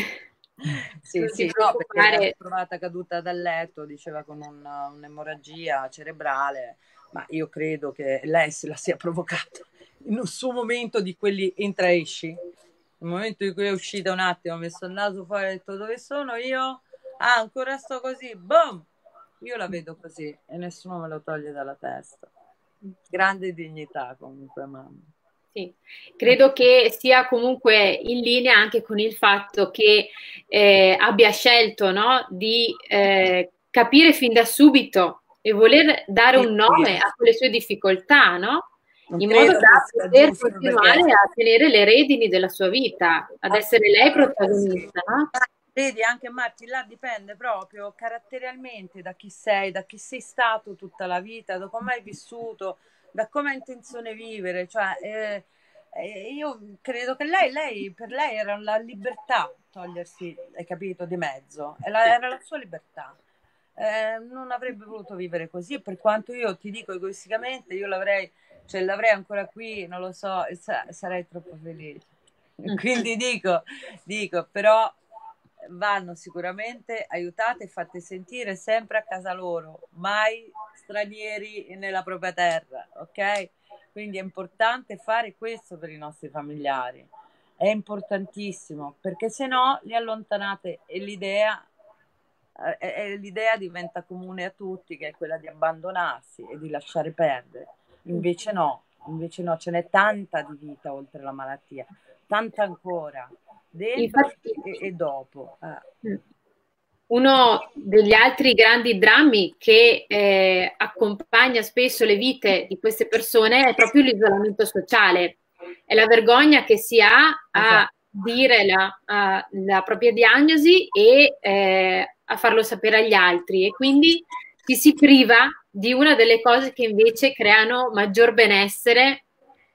Sì, non sì, ti no, perché l'ha preoccupare. trovata caduta dal letto, diceva con un- un'emorragia cerebrale, ma io credo che lei se la sia provocata in un suo momento di quelli entra e esci. Nel momento in cui è uscita un attimo, ha messo il naso fuori e ha detto: dove sono io? Ah, ancora sto così, boom! Io la vedo così e nessuno me lo toglie dalla testa. Grande dignità comunque, mamma. Sì, credo che sia comunque in linea anche con il fatto che eh, abbia scelto, no, di eh, capire fin da subito e voler dare un nome a quelle sue difficoltà, no? Non In modo credo da che sia poter giusto, continuare perché a tenere le redini della sua vita, ad essere lei protagonista, no? vedi, anche Marti, là dipende proprio caratterialmente da chi sei, da chi sei stato tutta la vita, da come hai vissuto, da come hai intenzione di vivere. Cioè, eh, eh, io credo che lei, lei, per lei era la libertà togliersi, hai capito, di mezzo, era, era la sua libertà. Eh, non avrebbe voluto vivere così, per quanto io ti dico egoisticamente, io l'avrei, cioè, l'avrei ancora qui, non lo so, e sa- sarei troppo felice. Quindi dico, dico, però vanno sicuramente aiutate e fatte sentire sempre a casa loro, mai stranieri nella propria terra, ok? Quindi è importante fare questo per i nostri familiari, è importantissimo, perché se no li allontanate, e l'idea, eh, l'idea diventa comune a tutti, che è quella di abbandonarsi e di lasciare perdere. Invece no, invece no, ce n'è tanta di vita oltre la malattia, tanta ancora, dentro Infatti, e, e dopo. Eh. uno degli altri grandi drammi che eh, accompagna spesso le vite di queste persone è proprio l'isolamento sociale, è la vergogna che si ha a Esatto. dire la, a, la propria diagnosi e eh, a farlo sapere agli altri, e quindi ci si priva di una delle cose che invece creano maggior benessere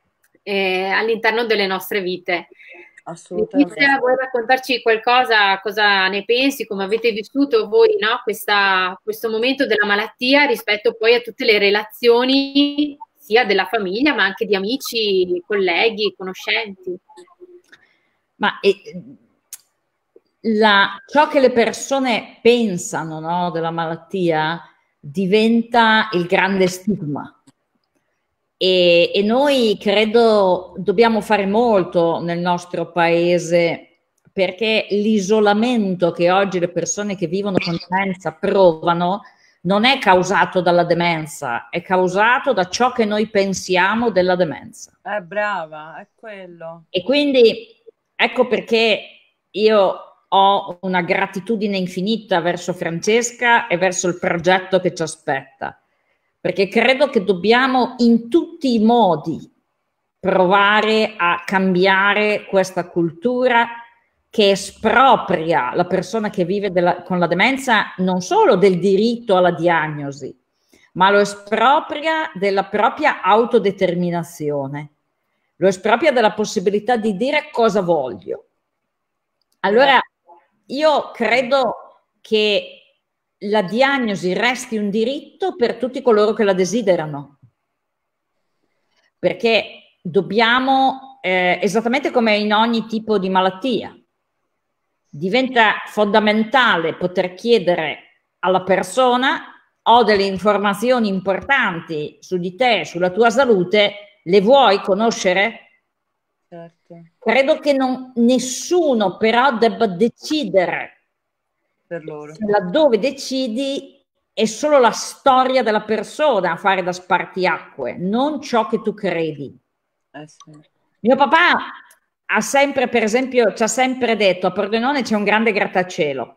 eh, all'interno delle nostre vite. Assolutamente. Letizia, vuoi raccontarci qualcosa, cosa ne pensi, come avete vissuto voi, no, questa, questo momento della malattia rispetto poi a tutte le relazioni sia della famiglia ma anche di amici, colleghi, conoscenti? Ma eh, la, ciò che le persone pensano, no, della malattia diventa il grande stigma. E, e noi credo dobbiamo fare molto nel nostro paese, perché l'isolamento che oggi le persone che vivono con demenza provano non è causato dalla demenza, è causato da ciò che noi pensiamo della demenza. Eh, brava, è quello. E quindi ecco perché io ho una gratitudine infinita verso Francesca e verso il progetto che ci aspetta, perché credo che dobbiamo in tutti i modi provare a cambiare questa cultura che espropria la persona che vive della, con la demenza non solo del diritto alla diagnosi, ma lo espropria della propria autodeterminazione, lo espropria della possibilità di dire cosa voglio. Allora, io credo che la diagnosi resti un diritto per tutti coloro che la desiderano, perché dobbiamo, eh, esattamente come in ogni tipo di malattia, diventa fondamentale poter chiedere alla persona: ho delle informazioni importanti su di te, sulla tua salute, le vuoi conoscere? Certo. Credo che non, nessuno però debba decidere Per loro. Laddove decidi è solo la storia della persona a fare da spartiacque, non ciò che tu credi. Eh sì. Mio papà ha sempre, per esempio, ci ha sempre detto: a Pordenone c'è un grande grattacielo.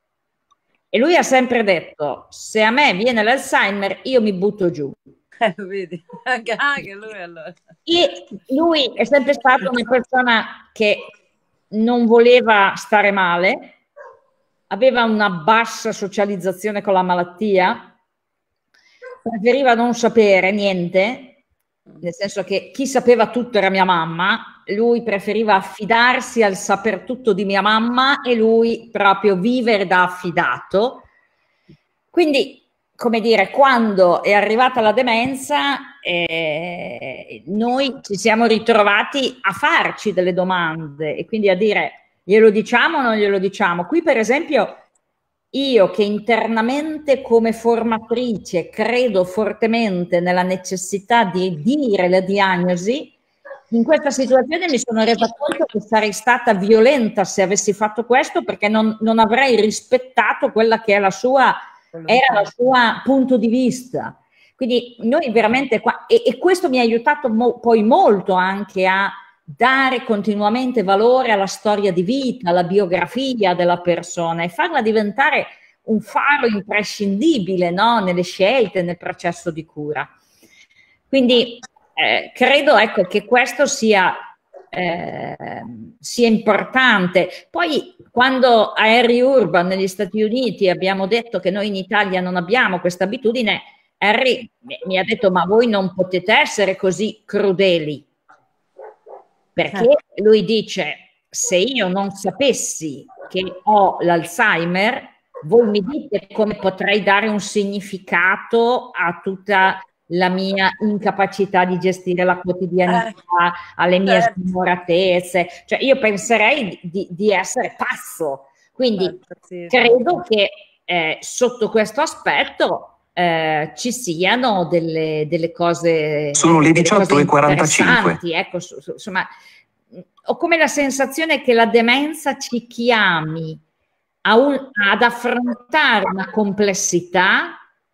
E lui ha sempre detto: se a me viene l'Alzheimer, io mi butto giù. Eh, vedi, anche, anche lui allora. E lui è sempre stato una persona che non voleva stare male, aveva una bassa socializzazione con la malattia, preferiva non sapere niente, nel senso che chi sapeva tutto era mia mamma, lui preferiva affidarsi al saper tutto di mia mamma e lui proprio vivere da affidato. Quindi, come dire, quando è arrivata la demenza, eh, noi ci siamo ritrovati a farci delle domande e quindi a dire: glielo diciamo o non glielo diciamo? Qui, per esempio, io che internamente come formatrice credo fortemente nella necessità di dire la diagnosi, in questa situazione mi sono resa conto che sarei stata violenta se avessi fatto questo, perché non, non avrei rispettato quella che è la sua, era il suo punto di vista. Quindi noi veramente qua, e, e questo mi ha aiutato mo, poi molto anche a dare continuamente valore alla storia di vita, alla biografia della persona e farla diventare un faro imprescindibile, no? Nelle scelte, nel processo di cura. Quindi eh, credo, ecco, che questo sia, eh, sia importante. Poi quando a Harry Urban negli Stati Uniti abbiamo detto che noi in Italia non abbiamo questa abitudine, Harry mi ha detto: ma voi non potete essere così crudeli. Perché lui dice: se io non sapessi che ho l'Alzheimer, voi mi dite come potrei dare un significato a tutta la mia incapacità di gestire la quotidianità, alle mie certo. smoratezze. Cioè io penserei di, di essere pazzo. Quindi Certo, sì. credo che eh, sotto questo aspetto Eh, ci siano delle, delle cose. Sono le diciotto e quarantacinque. Ecco, su, su, insomma, ho come la sensazione che la demenza ci chiami a un, ad affrontare una complessità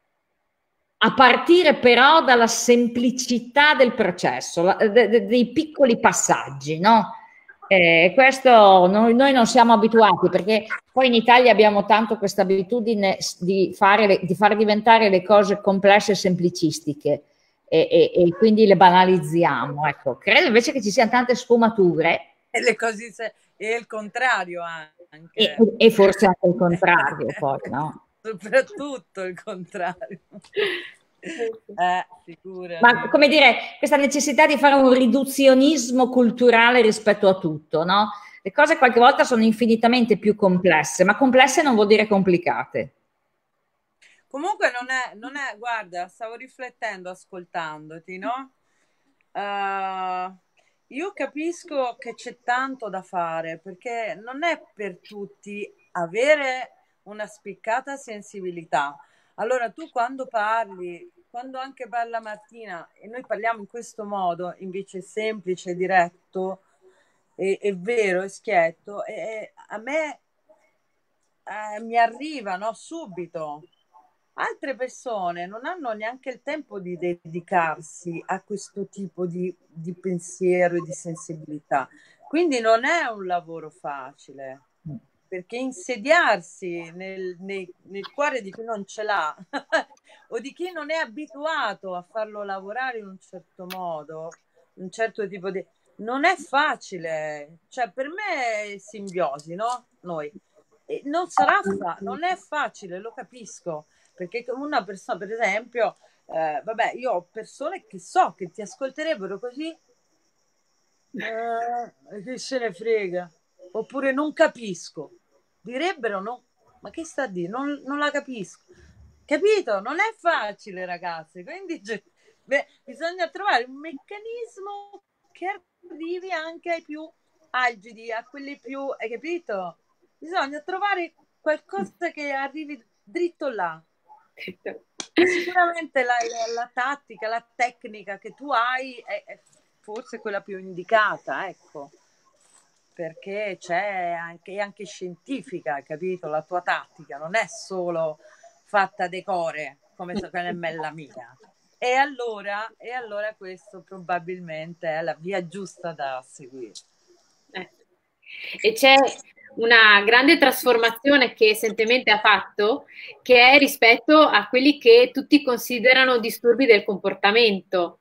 a partire però dalla semplicità del processo, la, de, de, dei piccoli passaggi, no? Eh, questo noi, noi non siamo abituati, perché poi in Italia abbiamo tanto questa abitudine di fare, di far diventare le cose complesse e semplicistiche e, e, e quindi le banalizziamo. Ecco, credo invece che ci siano tante sfumature. E le cose, e il contrario anche. E, e forse anche il contrario, poi, no? Soprattutto il contrario. Eh, sicura. Ma come dire, questa necessità di fare un riduzionismo culturale rispetto a tutto, no? Le cose qualche volta sono infinitamente più complesse, ma complesse non vuol dire complicate. Comunque non è, non è, guarda, stavo riflettendo ascoltandoti, no? Uh, io capisco che c'è tanto da fare perché non è per tutti avere una spiccata sensibilità. Allora tu quando parli, quando anche parla Martina e noi parliamo in questo modo, invece semplice, diretto e, e vero e schietto, e, e a me eh, mi arriva, no, subito. Altre persone non hanno neanche il tempo di dedicarsi a questo tipo di, di pensiero e di sensibilità. Quindi non è un lavoro facile, perché insediarsi nel, nei- nel cuore di chi non ce l'ha o di chi non è abituato a farlo lavorare in un certo modo, un certo tipo di... Non è facile, cioè per me è simbiosi, no? Noi. E non sarà fa- non è facile, lo capisco, perché una persona, per esempio, eh, vabbè, io ho persone che so che ti ascolterebbero così, eh, che se ne frega, oppure non capisco, direbbero no, ma che sta a dire? Non, non la capisco, capito? Non è facile, ragazzi, quindi cioè, beh, bisogna trovare un meccanismo che arrivi anche ai più algidi, a quelli più, hai capito? Bisogna trovare qualcosa che arrivi dritto là. E sicuramente la, la, la tattica, la tecnica che tu hai è, è forse quella più indicata, ecco, perché c'è anche, è anche scientifica, capito? La tua tattica non è solo fatta decore come la mia. E allora, e allora questo probabilmente è la via giusta da seguire. Eh. E c'è una grande trasformazione che recentemente ha fatto, che è rispetto a quelli che tutti considerano disturbi del comportamento.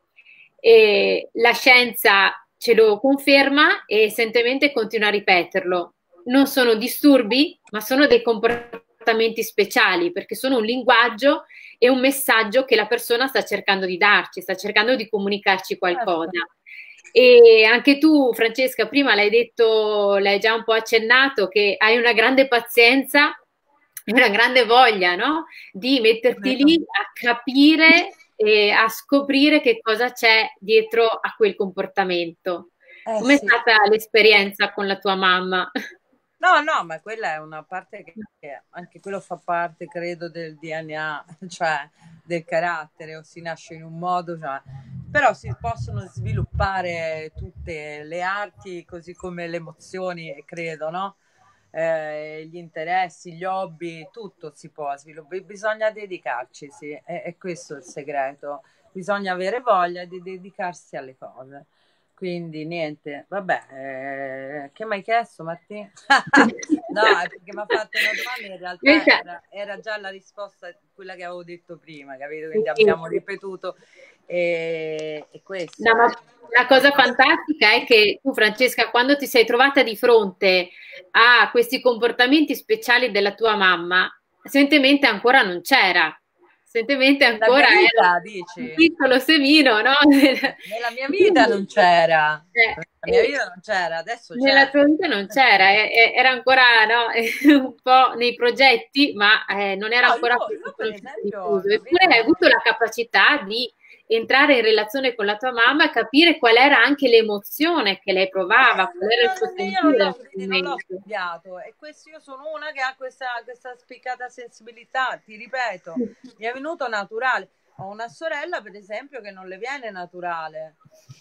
E la scienza ce lo conferma e recentemente continua a ripeterlo. Non sono disturbi, ma sono dei comportamenti speciali, perché sono un linguaggio e un messaggio che la persona sta cercando di darci, sta cercando di comunicarci qualcosa. E anche tu, Francesca, prima l'hai detto, l'hai già un po' accennato, che hai una grande pazienza e una grande voglia, no? Di metterti lì a capire e a scoprire che cosa c'è dietro a quel comportamento. Eh, Com'è sì. stata l'esperienza con la tua mamma? No, no, ma quella è una parte che, che anche quello fa parte, credo, del D N A, cioè del carattere, o si nasce in un modo, cioè, però si possono sviluppare tutte le arti, così come le emozioni, credo, no? Eh, gli interessi, gli hobby, tutto si può sviluppare, bisogna dedicarci, sì, è, è questo il segreto, bisogna avere voglia di dedicarsi alle cose. Quindi niente, vabbè, eh, che mi hai chiesto, Martina? No, è perché mi ha fatto una domanda, in realtà era, era già la risposta, quella che avevo detto prima, capito? Quindi abbiamo ripetuto e, e questo. No, ma la cosa fantastica è che tu, Francesca, quando ti sei trovata di fronte a questi comportamenti speciali della tua mamma, recentemente ancora non c'era. Recentemente ancora vita, era dici? un piccolo semino, no? Nella mia vita non c'era. Eh, Nella mia vita non c'era, adesso c'è. Nella tua vita non c'era, eh, era ancora no, un po' nei progetti, ma eh, non era No, ancora io- così io, per conosciuto esempio, diffuso. davvero Eppure hai non- avuto la capacità di entrare in relazione con la tua mamma e capire qual era anche l'emozione che lei provava, qual era il suo Eh, io non sentire in l'ho, quel vedi, non l'ho momento. studiato e questo, io sono una che ha questa, questa spiccata sensibilità, ti ripeto, mi è venuto naturale. Ho una sorella, per esempio, che non le viene naturale.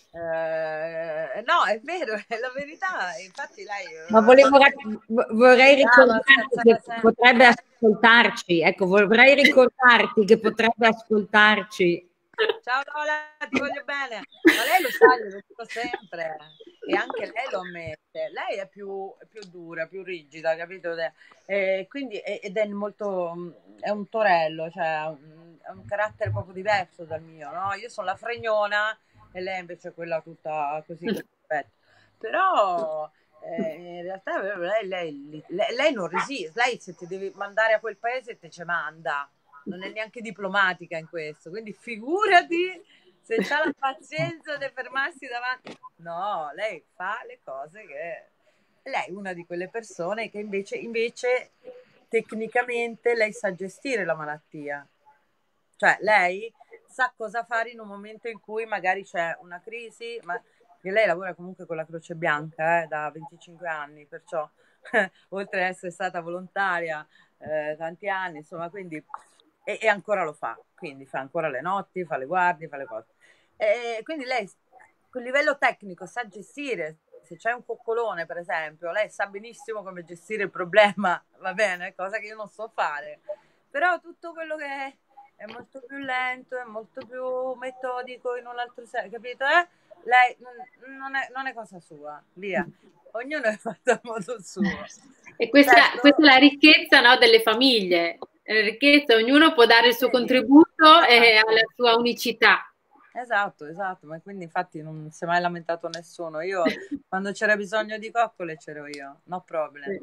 Eh, no, è vero, è la verità. Infatti lei... Ma volevo, vorrei Brava, ricordarti scherzava che sempre. potrebbe ascoltarci, ecco, vorrei ricordarti che potrebbe ascoltarci. Ciao Lola, ti voglio bene. Ma lei lo sa, glielo dico sempre. E anche lei lo ammette. Lei è più, è più dura, più rigida, capito? E quindi, ed è molto, è un torello, cioè ha un, ha un carattere proprio diverso dal mio, no? Io sono la fregnona e lei invece è quella tutta così, perfetta. Però eh, in realtà lei, lei, lei, lei non resiste. Lei se ti devi mandare a quel paese te ce manda. Non è neanche diplomatica in questo, quindi figurati se c'ha la pazienza di fermarsi davanti. No, lei fa le cose che... Lei è una di quelle persone che invece, invece tecnicamente lei sa gestire la malattia. Cioè lei sa cosa fare in un momento in cui magari c'è una crisi, ma che lei lavora comunque con la Croce Bianca eh, da venticinque anni, perciò oltre ad essere stata volontaria eh, tanti anni, insomma, quindi e, e ancora lo fa, quindi fa ancora le notti, fa le guardie, fa le cose. E quindi lei con livello tecnico sa gestire, se c'è un coccolone per esempio, lei sa benissimo come gestire il problema, va bene, cosa che io non so fare, però tutto quello che è, è molto più lento, è molto più metodico in un altro senso, capito? Eh? Lei non, non, è, non è cosa sua, via, ognuno è fatto a modo suo. E questa, Certo. questa è la ricchezza, no, delle famiglie, la ricchezza, ognuno può dare il suo contributo e ha la sua unicità. Esatto, esatto, ma quindi infatti non si è mai lamentato nessuno. Io quando c'era bisogno di coccole c'ero io, no problem.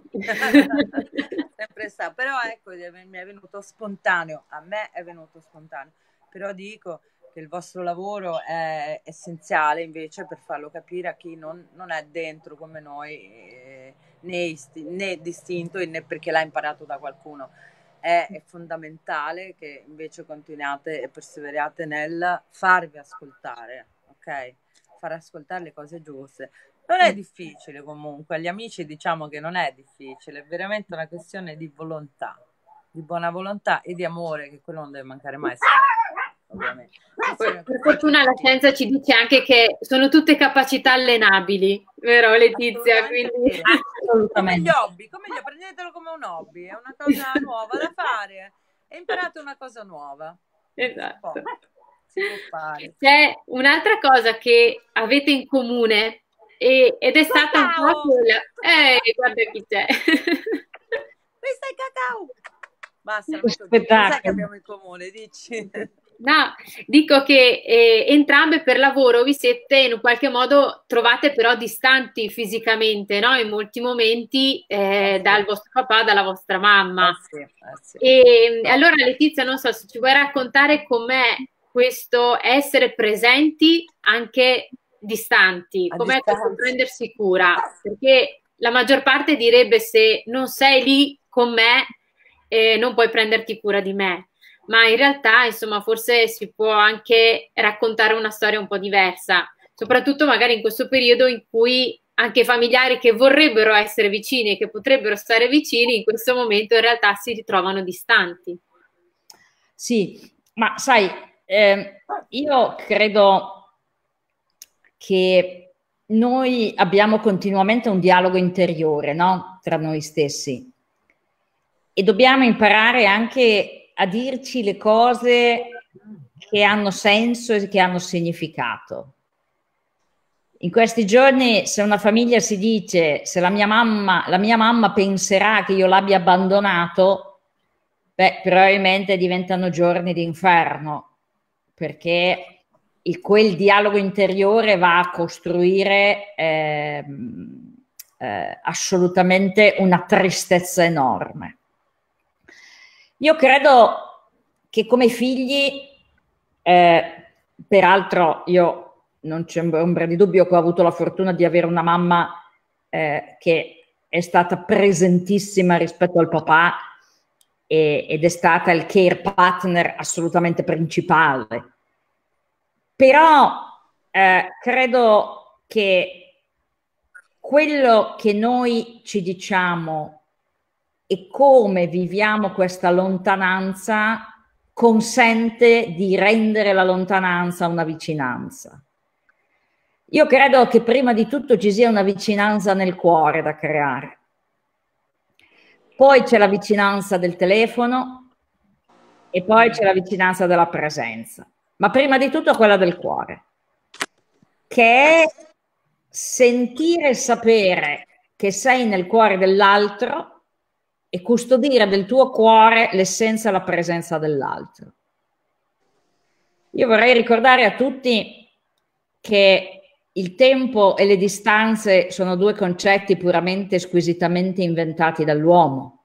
Sempre sta, però ecco, mi è venuto spontaneo, a me è venuto spontaneo, però dico che il vostro lavoro è essenziale invece per farlo capire a chi non, non è dentro come noi, eh, né, isti, né distinto né perché l'ha imparato da qualcuno. È, è fondamentale che invece continuate e perseveriate nel farvi ascoltare, ok? Far ascoltare le cose giuste. Non è difficile comunque, agli amici diciamo che non è difficile, è veramente una questione di volontà, di buona volontà e di amore, che quello non deve mancare mai, ovviamente. Per fortuna la scienza ci dice anche che sono tutte capacità allenabili, vero Letizia? Quindi... Come gli hobby, come gli... prendetelo come un hobby, è una cosa nuova da fare e imparate una cosa nuova. Esatto. Si può fare. C'è un'altra cosa che avete in comune e, ed è stata un po' quella... Eh, guarda chi c'è. Questo è cacao! Basta, cosa che abbiamo in comune, dici? No, dico che eh, entrambe per lavoro vi siete in un qualche modo trovate però distanti fisicamente, no? In molti momenti eh, dal vostro papà, dalla vostra mamma. Eh sì, eh sì. E allora Letizia, non so se ci vuoi raccontare com'è questo essere presenti anche distanti, com'è questo prendersi cura, perché la maggior parte direbbe se non sei lì con me eh, non puoi prenderti cura di me. Ma in realtà, insomma, forse si può anche raccontare una storia un po' diversa, soprattutto magari in questo periodo in cui anche familiari che vorrebbero essere vicini e che potrebbero stare vicini, in questo momento in realtà si ritrovano distanti. Sì, ma sai, eh, io credo che noi abbiamo continuamente un dialogo interiore, no? Tra noi stessi, e dobbiamo imparare anche a dirci le cose che hanno senso e che hanno significato. In questi giorni, se una famiglia si dice, se la mia mamma, la mia mamma penserà che io l'abbia abbandonato, beh, probabilmente diventano giorni di inferno, perché il, quel dialogo interiore va a costruire eh, eh, assolutamente una tristezza enorme. Io credo che come figli, eh, peraltro io non c'è ombra di dubbio che ho avuto la fortuna di avere una mamma eh, che è stata presentissima rispetto al papà e, ed è stata il care partner assolutamente principale. Però eh, credo che quello che noi ci diciamo e come viviamo questa lontananza consente di rendere la lontananza una vicinanza. Io credo che prima di tutto ci sia una vicinanza nel cuore da creare. Poi c'è la vicinanza del telefono e poi c'è la vicinanza della presenza. Ma prima di tutto quella del cuore, che è sentire e sapere che sei nel cuore dell'altro e custodire del tuo cuore l'essenza e la presenza dell'altro. Io vorrei ricordare a tutti che il tempo e le distanze sono due concetti puramente e squisitamente inventati dall'uomo,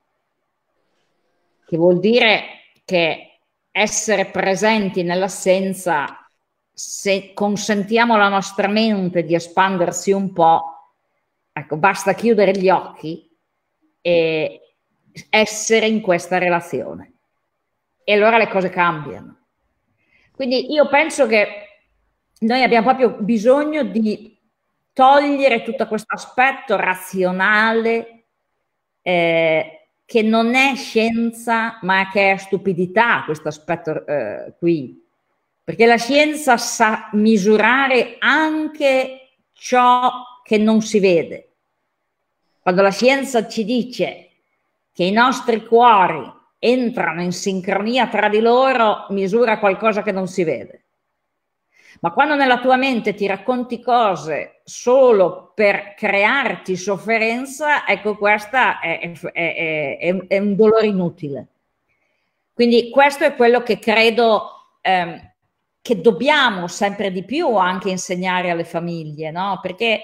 che vuol dire che essere presenti nell'assenza, se consentiamo alla nostra mente di espandersi un po', ecco, basta chiudere gli occhi e essere in questa relazione e allora le cose cambiano. Quindi io penso che noi abbiamo proprio bisogno di togliere tutto questo aspetto razionale eh, che non è scienza ma che è stupidità, questo aspetto eh, qui, perché la scienza sa misurare anche ciò che non si vede. Quando la scienza ci dice che i nostri cuori entrano in sincronia tra di loro, misura qualcosa che non si vede. Ma quando nella tua mente ti racconti cose solo per crearti sofferenza, ecco, questa è, è, è, è, è un dolore inutile. Quindi questo è quello che credo ehm, che dobbiamo sempre di più anche insegnare alle famiglie, no? Perché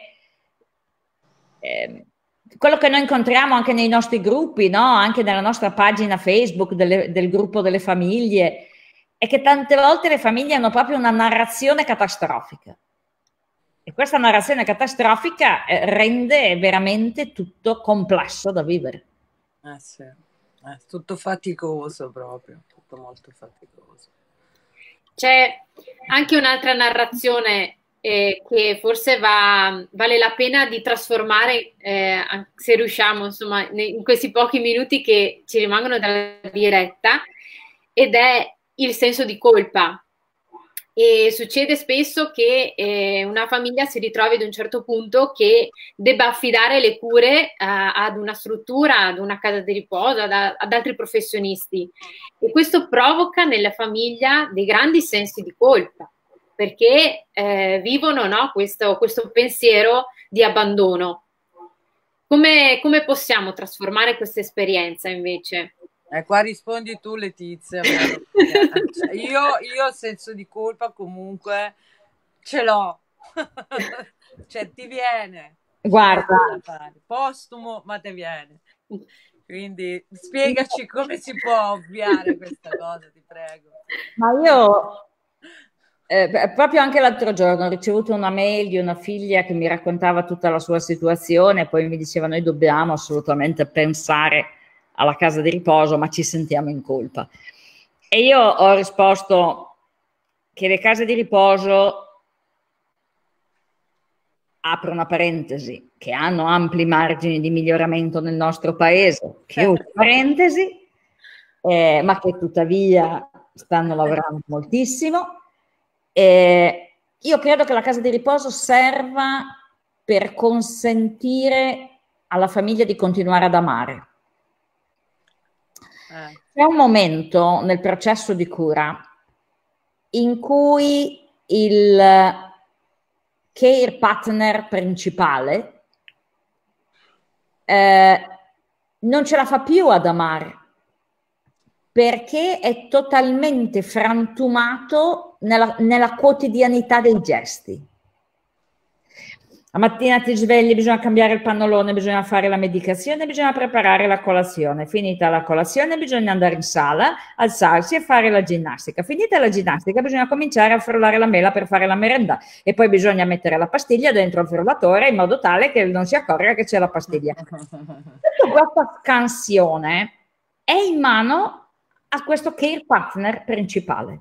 ehm, quello che noi incontriamo anche nei nostri gruppi, no? Anche nella nostra pagina Facebook delle, del gruppo delle famiglie, è che tante volte le famiglie hanno proprio una narrazione catastrofica. E questa narrazione catastrofica eh, rende veramente tutto complesso da vivere. Eh sì, è tutto faticoso proprio, tutto molto faticoso. C'è anche un'altra narrazione eh, che forse va, vale la pena di trasformare, eh, se riusciamo, insomma, in questi pochi minuti che ci rimangono dalla diretta, ed è il senso di colpa. E succede spesso che eh, una famiglia si ritrovi ad un certo punto che debba affidare le cure eh, ad una struttura, ad una casa di riposo, ad, ad altri professionisti, e questo provoca nella famiglia dei grandi sensi di colpa, perché eh, vivono, no, questo, questo pensiero di abbandono. Come, come possiamo trasformare questa esperienza invece? Eh, qua rispondi tu, Letizia. io, io senso di colpa comunque ce l'ho. Cioè ti viene. Guarda, postumo, ma ti viene. Quindi spiegaci come si può ovviare questa cosa, ti prego. Ma io eh, proprio anche l'altro giorno ho ricevuto una mail di una figlia che mi raccontava tutta la sua situazione, poi mi diceva: noi dobbiamo assolutamente pensare alla casa di riposo, ma ci sentiamo in colpa. E io ho risposto che le case di riposo, apro una parentesi, che hanno ampli margini di miglioramento nel nostro paese, chiudo parentesi, eh, ma che tuttavia stanno lavorando moltissimo. Eh, io credo che la casa di riposo serva per consentire alla famiglia di continuare ad amare. C'è un momento nel processo di cura in cui il care partner principale eh, non ce la fa più ad amare, perché è totalmente frantumato nella, nella quotidianità dei gesti. La mattina ti svegli, bisogna cambiare il pannolone, bisogna fare la medicazione, bisogna preparare la colazione. Finita la colazione bisogna andare in sala, alzarsi e fare la ginnastica. Finita la ginnastica bisogna cominciare a frullare la mela per fare la merenda, e poi bisogna mettere la pastiglia dentro il frullatore in modo tale che non si accorga che c'è la pastiglia. Tutta questa scansione è in mano a questo care partner principale,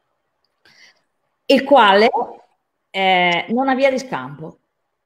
il quale eh, non ha via di scampo.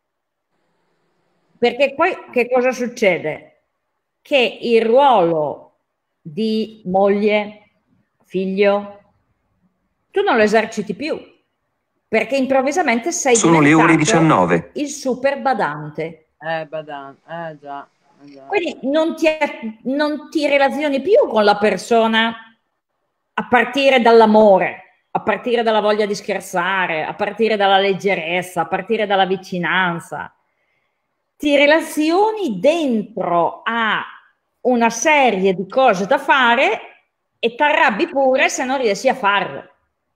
Perché poi che cosa succede? Che il ruolo di moglie, figlio, tu non lo eserciti più, perché improvvisamente sei Sono le ore diciannove. Il super badante. Eh, badante, eh già. Eh già. Quindi non ti, non ti relazioni più con la persona a partire dall'amore, a partire dalla voglia di scherzare, a partire dalla leggerezza, a partire dalla vicinanza. Ti relazioni dentro a una serie di cose da fare e ti arrabbi pure se non riesci a farle.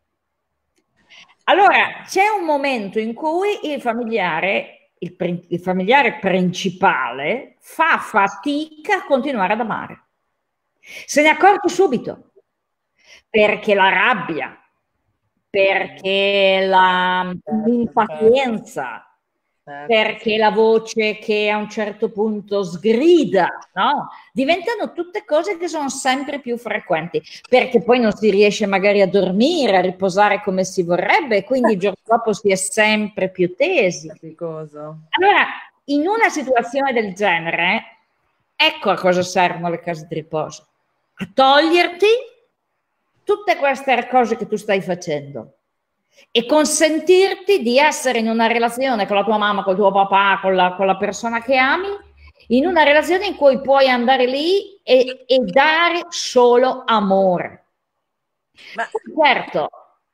Allora c'è un momento in cui il familiare, il, il familiare principale fa fatica a continuare ad amare. Se ne accorge subito, perché la rabbia, perché la l'impazienza, perché la voce che a un certo punto sgrida, no? Diventano tutte cose che sono sempre più frequenti, perché poi non si riesce magari a dormire, a riposare come si vorrebbe, e quindi il giorno dopo si è sempre più tesi. Allora, in una situazione del genere, ecco a cosa servono le case di riposo: a toglierti tutte queste cose che tu stai facendo e consentirti di essere in una relazione con la tua mamma, col tuo papà, con la, con la persona che ami, in una relazione in cui puoi andare lì e, e dare solo amore. Ma certo,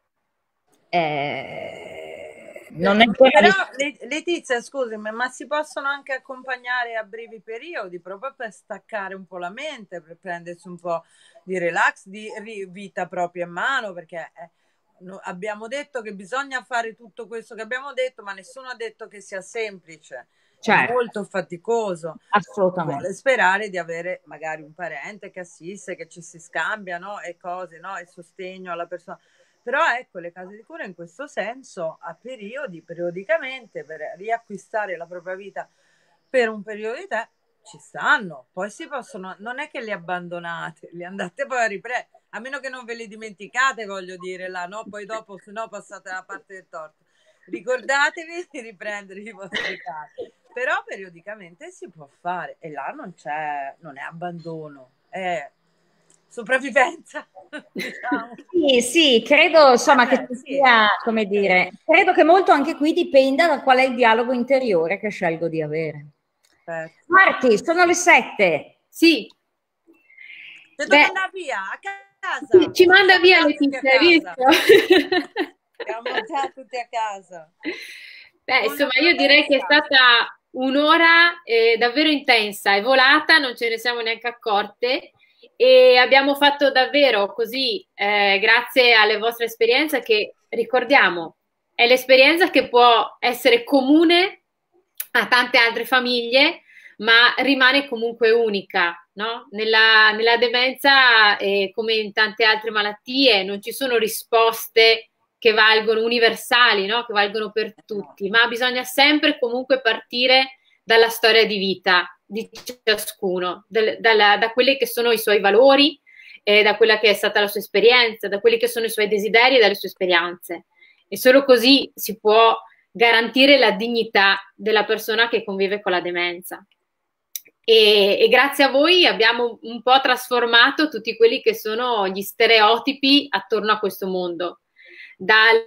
eh, non è però Letizia, scusami, ma si possono anche accompagnare a brevi periodi proprio per staccare un po' la mente, per prendersi un po' di relax, di vita propria in mano, perché eh, no, abbiamo detto che bisogna fare tutto questo che abbiamo detto, ma nessuno ha detto che sia semplice, certo. È molto faticoso. Assolutamente. Vuole sperare di avere magari un parente che assiste, che ci si scambia, no? E cose, no? E sostegno alla persona. Però ecco, le case di cura in questo senso a periodi, periodicamente, per riacquistare la propria vita per un periodo di tempo, ci stanno. Poi si possono, non è che li abbandonate, li andate poi a riprendere, a meno che non ve li dimenticate, voglio dire, là, no? Poi dopo, se no, passate la parte del torto. Ricordatevi di riprendere i vostri casi. Però periodicamente si può fare, e là non c'è, non è abbandono, è sopravvivenza. Diciamo. Sì, sì, credo insomma eh, che ci sia, come dire, credo che molto anche qui dipenda da qual è il dialogo interiore che scelgo di avere. Certo. Marti, sono le sette. Sì. Ti devo andare via a casa. Ci manda via Letizia, hai visto? Siamo già tutti a casa. Beh, insomma, io direi che è stata un'ora eh, davvero intensa, è volata, non ce ne siamo neanche accorte. E abbiamo fatto davvero così, eh, grazie alle vostre esperienze, che ricordiamo, è l'esperienza che può essere comune a tante altre famiglie, ma rimane comunque unica, no? Nella, nella demenza, eh, come in tante altre malattie, non ci sono risposte che valgono universali, no? Che valgono per tutti, ma bisogna sempre comunque partire dalla storia di vita di ciascuno, del, dalla, da quelli che sono i suoi valori, eh, da quella che è stata la sua esperienza, da quelli che sono i suoi desideri e dalle sue esperienze. E solo così si può garantire la dignità della persona che convive con la demenza. E, e grazie a voi abbiamo un po' trasformato tutti quelli che sono gli stereotipi attorno a questo mondo, dal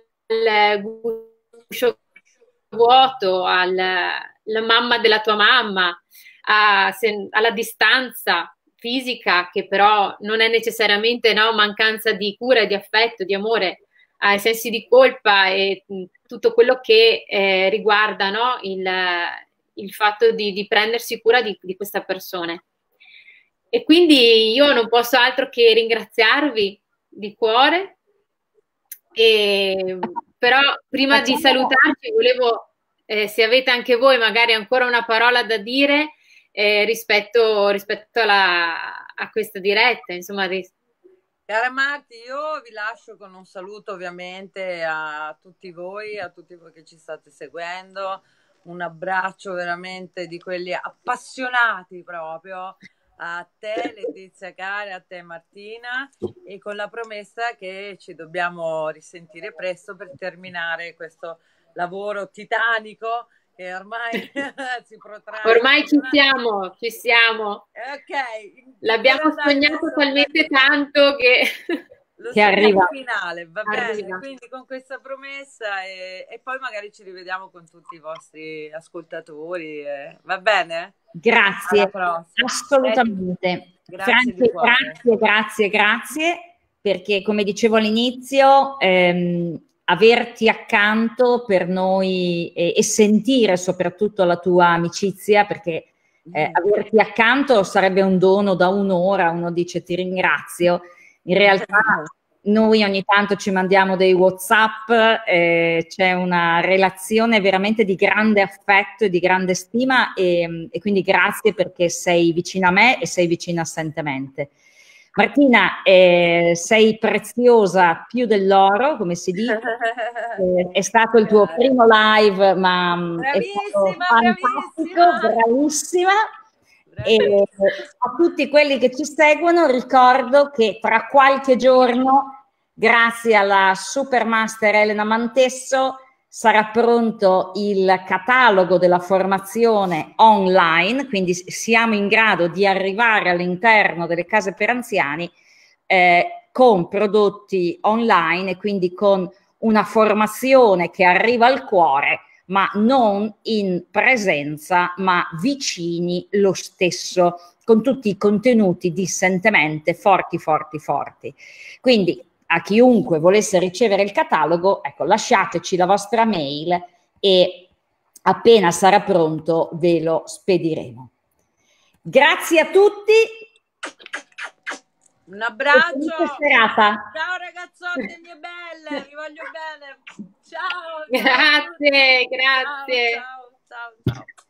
guscio vuoto alla mamma della tua mamma, A, se, alla distanza fisica, che però non è necessariamente, no, mancanza di cura, di affetto, di amore, ai sensi di colpa e mh, tutto quello che eh, riguarda, no, il, il fatto di, di prendersi cura di, di questa persona. E quindi io non posso altro che ringraziarvi di cuore, e, però prima di salutarci volevo, eh, se avete anche voi magari ancora una parola da dire, Eh, rispetto, rispetto alla, a questa diretta, insomma. Di... Cara Marti, io vi lascio con un saluto ovviamente a tutti voi, a tutti voi che ci state seguendo, un abbraccio veramente di quelli appassionati proprio, a te Letizia cara, a te Martina, e con la promessa che ci dobbiamo risentire presto per terminare questo lavoro titanico che ormai si protrae. Ormai ci siamo, ci siamo. Ok. L'abbiamo sognato talmente tanto che, che arriva finale, va arriva. Bene. Quindi con questa promessa e, e poi magari ci rivediamo con tutti i vostri ascoltatori. Eh. Va bene? Grazie, assolutamente. Grazie, Franchi, grazie, grazie, grazie, perché come dicevo all'inizio, ehm, averti accanto per noi e, e sentire soprattutto la tua amicizia, perché eh, averti accanto sarebbe un dono da un'ora, uno dice ti ringrazio, in realtà noi ogni tanto ci mandiamo dei WhatsApp, eh, c'è una relazione veramente di grande affetto e di grande stima e, e quindi grazie perché sei vicina a me e sei vicina assentemente. Martina, eh, sei preziosa più dell'oro, come si dice. Eh, è stato il tuo primo live, ma bravissima, è stato fantastico, bravissima. bravissima. E a tutti quelli che ci seguono ricordo che tra qualche giorno, grazie alla Supermaster Elena Mantesso, sarà pronto il catalogo della formazione online, quindi siamo in grado di arrivare all'interno delle case per anziani eh, con prodotti online e quindi con una formazione che arriva al cuore, ma non in presenza, ma vicini lo stesso, con tutti i contenuti dissentemente forti, forti, forti. Quindi a chiunque volesse ricevere il catalogo, ecco, lasciateci la vostra mail e appena sarà pronto ve lo spediremo. Grazie a tutti. Un abbraccio. Ciao ragazzotte mie belle, vi voglio bene. Ciao. Grazie, grazie. Ciao, ciao, ciao. ciao.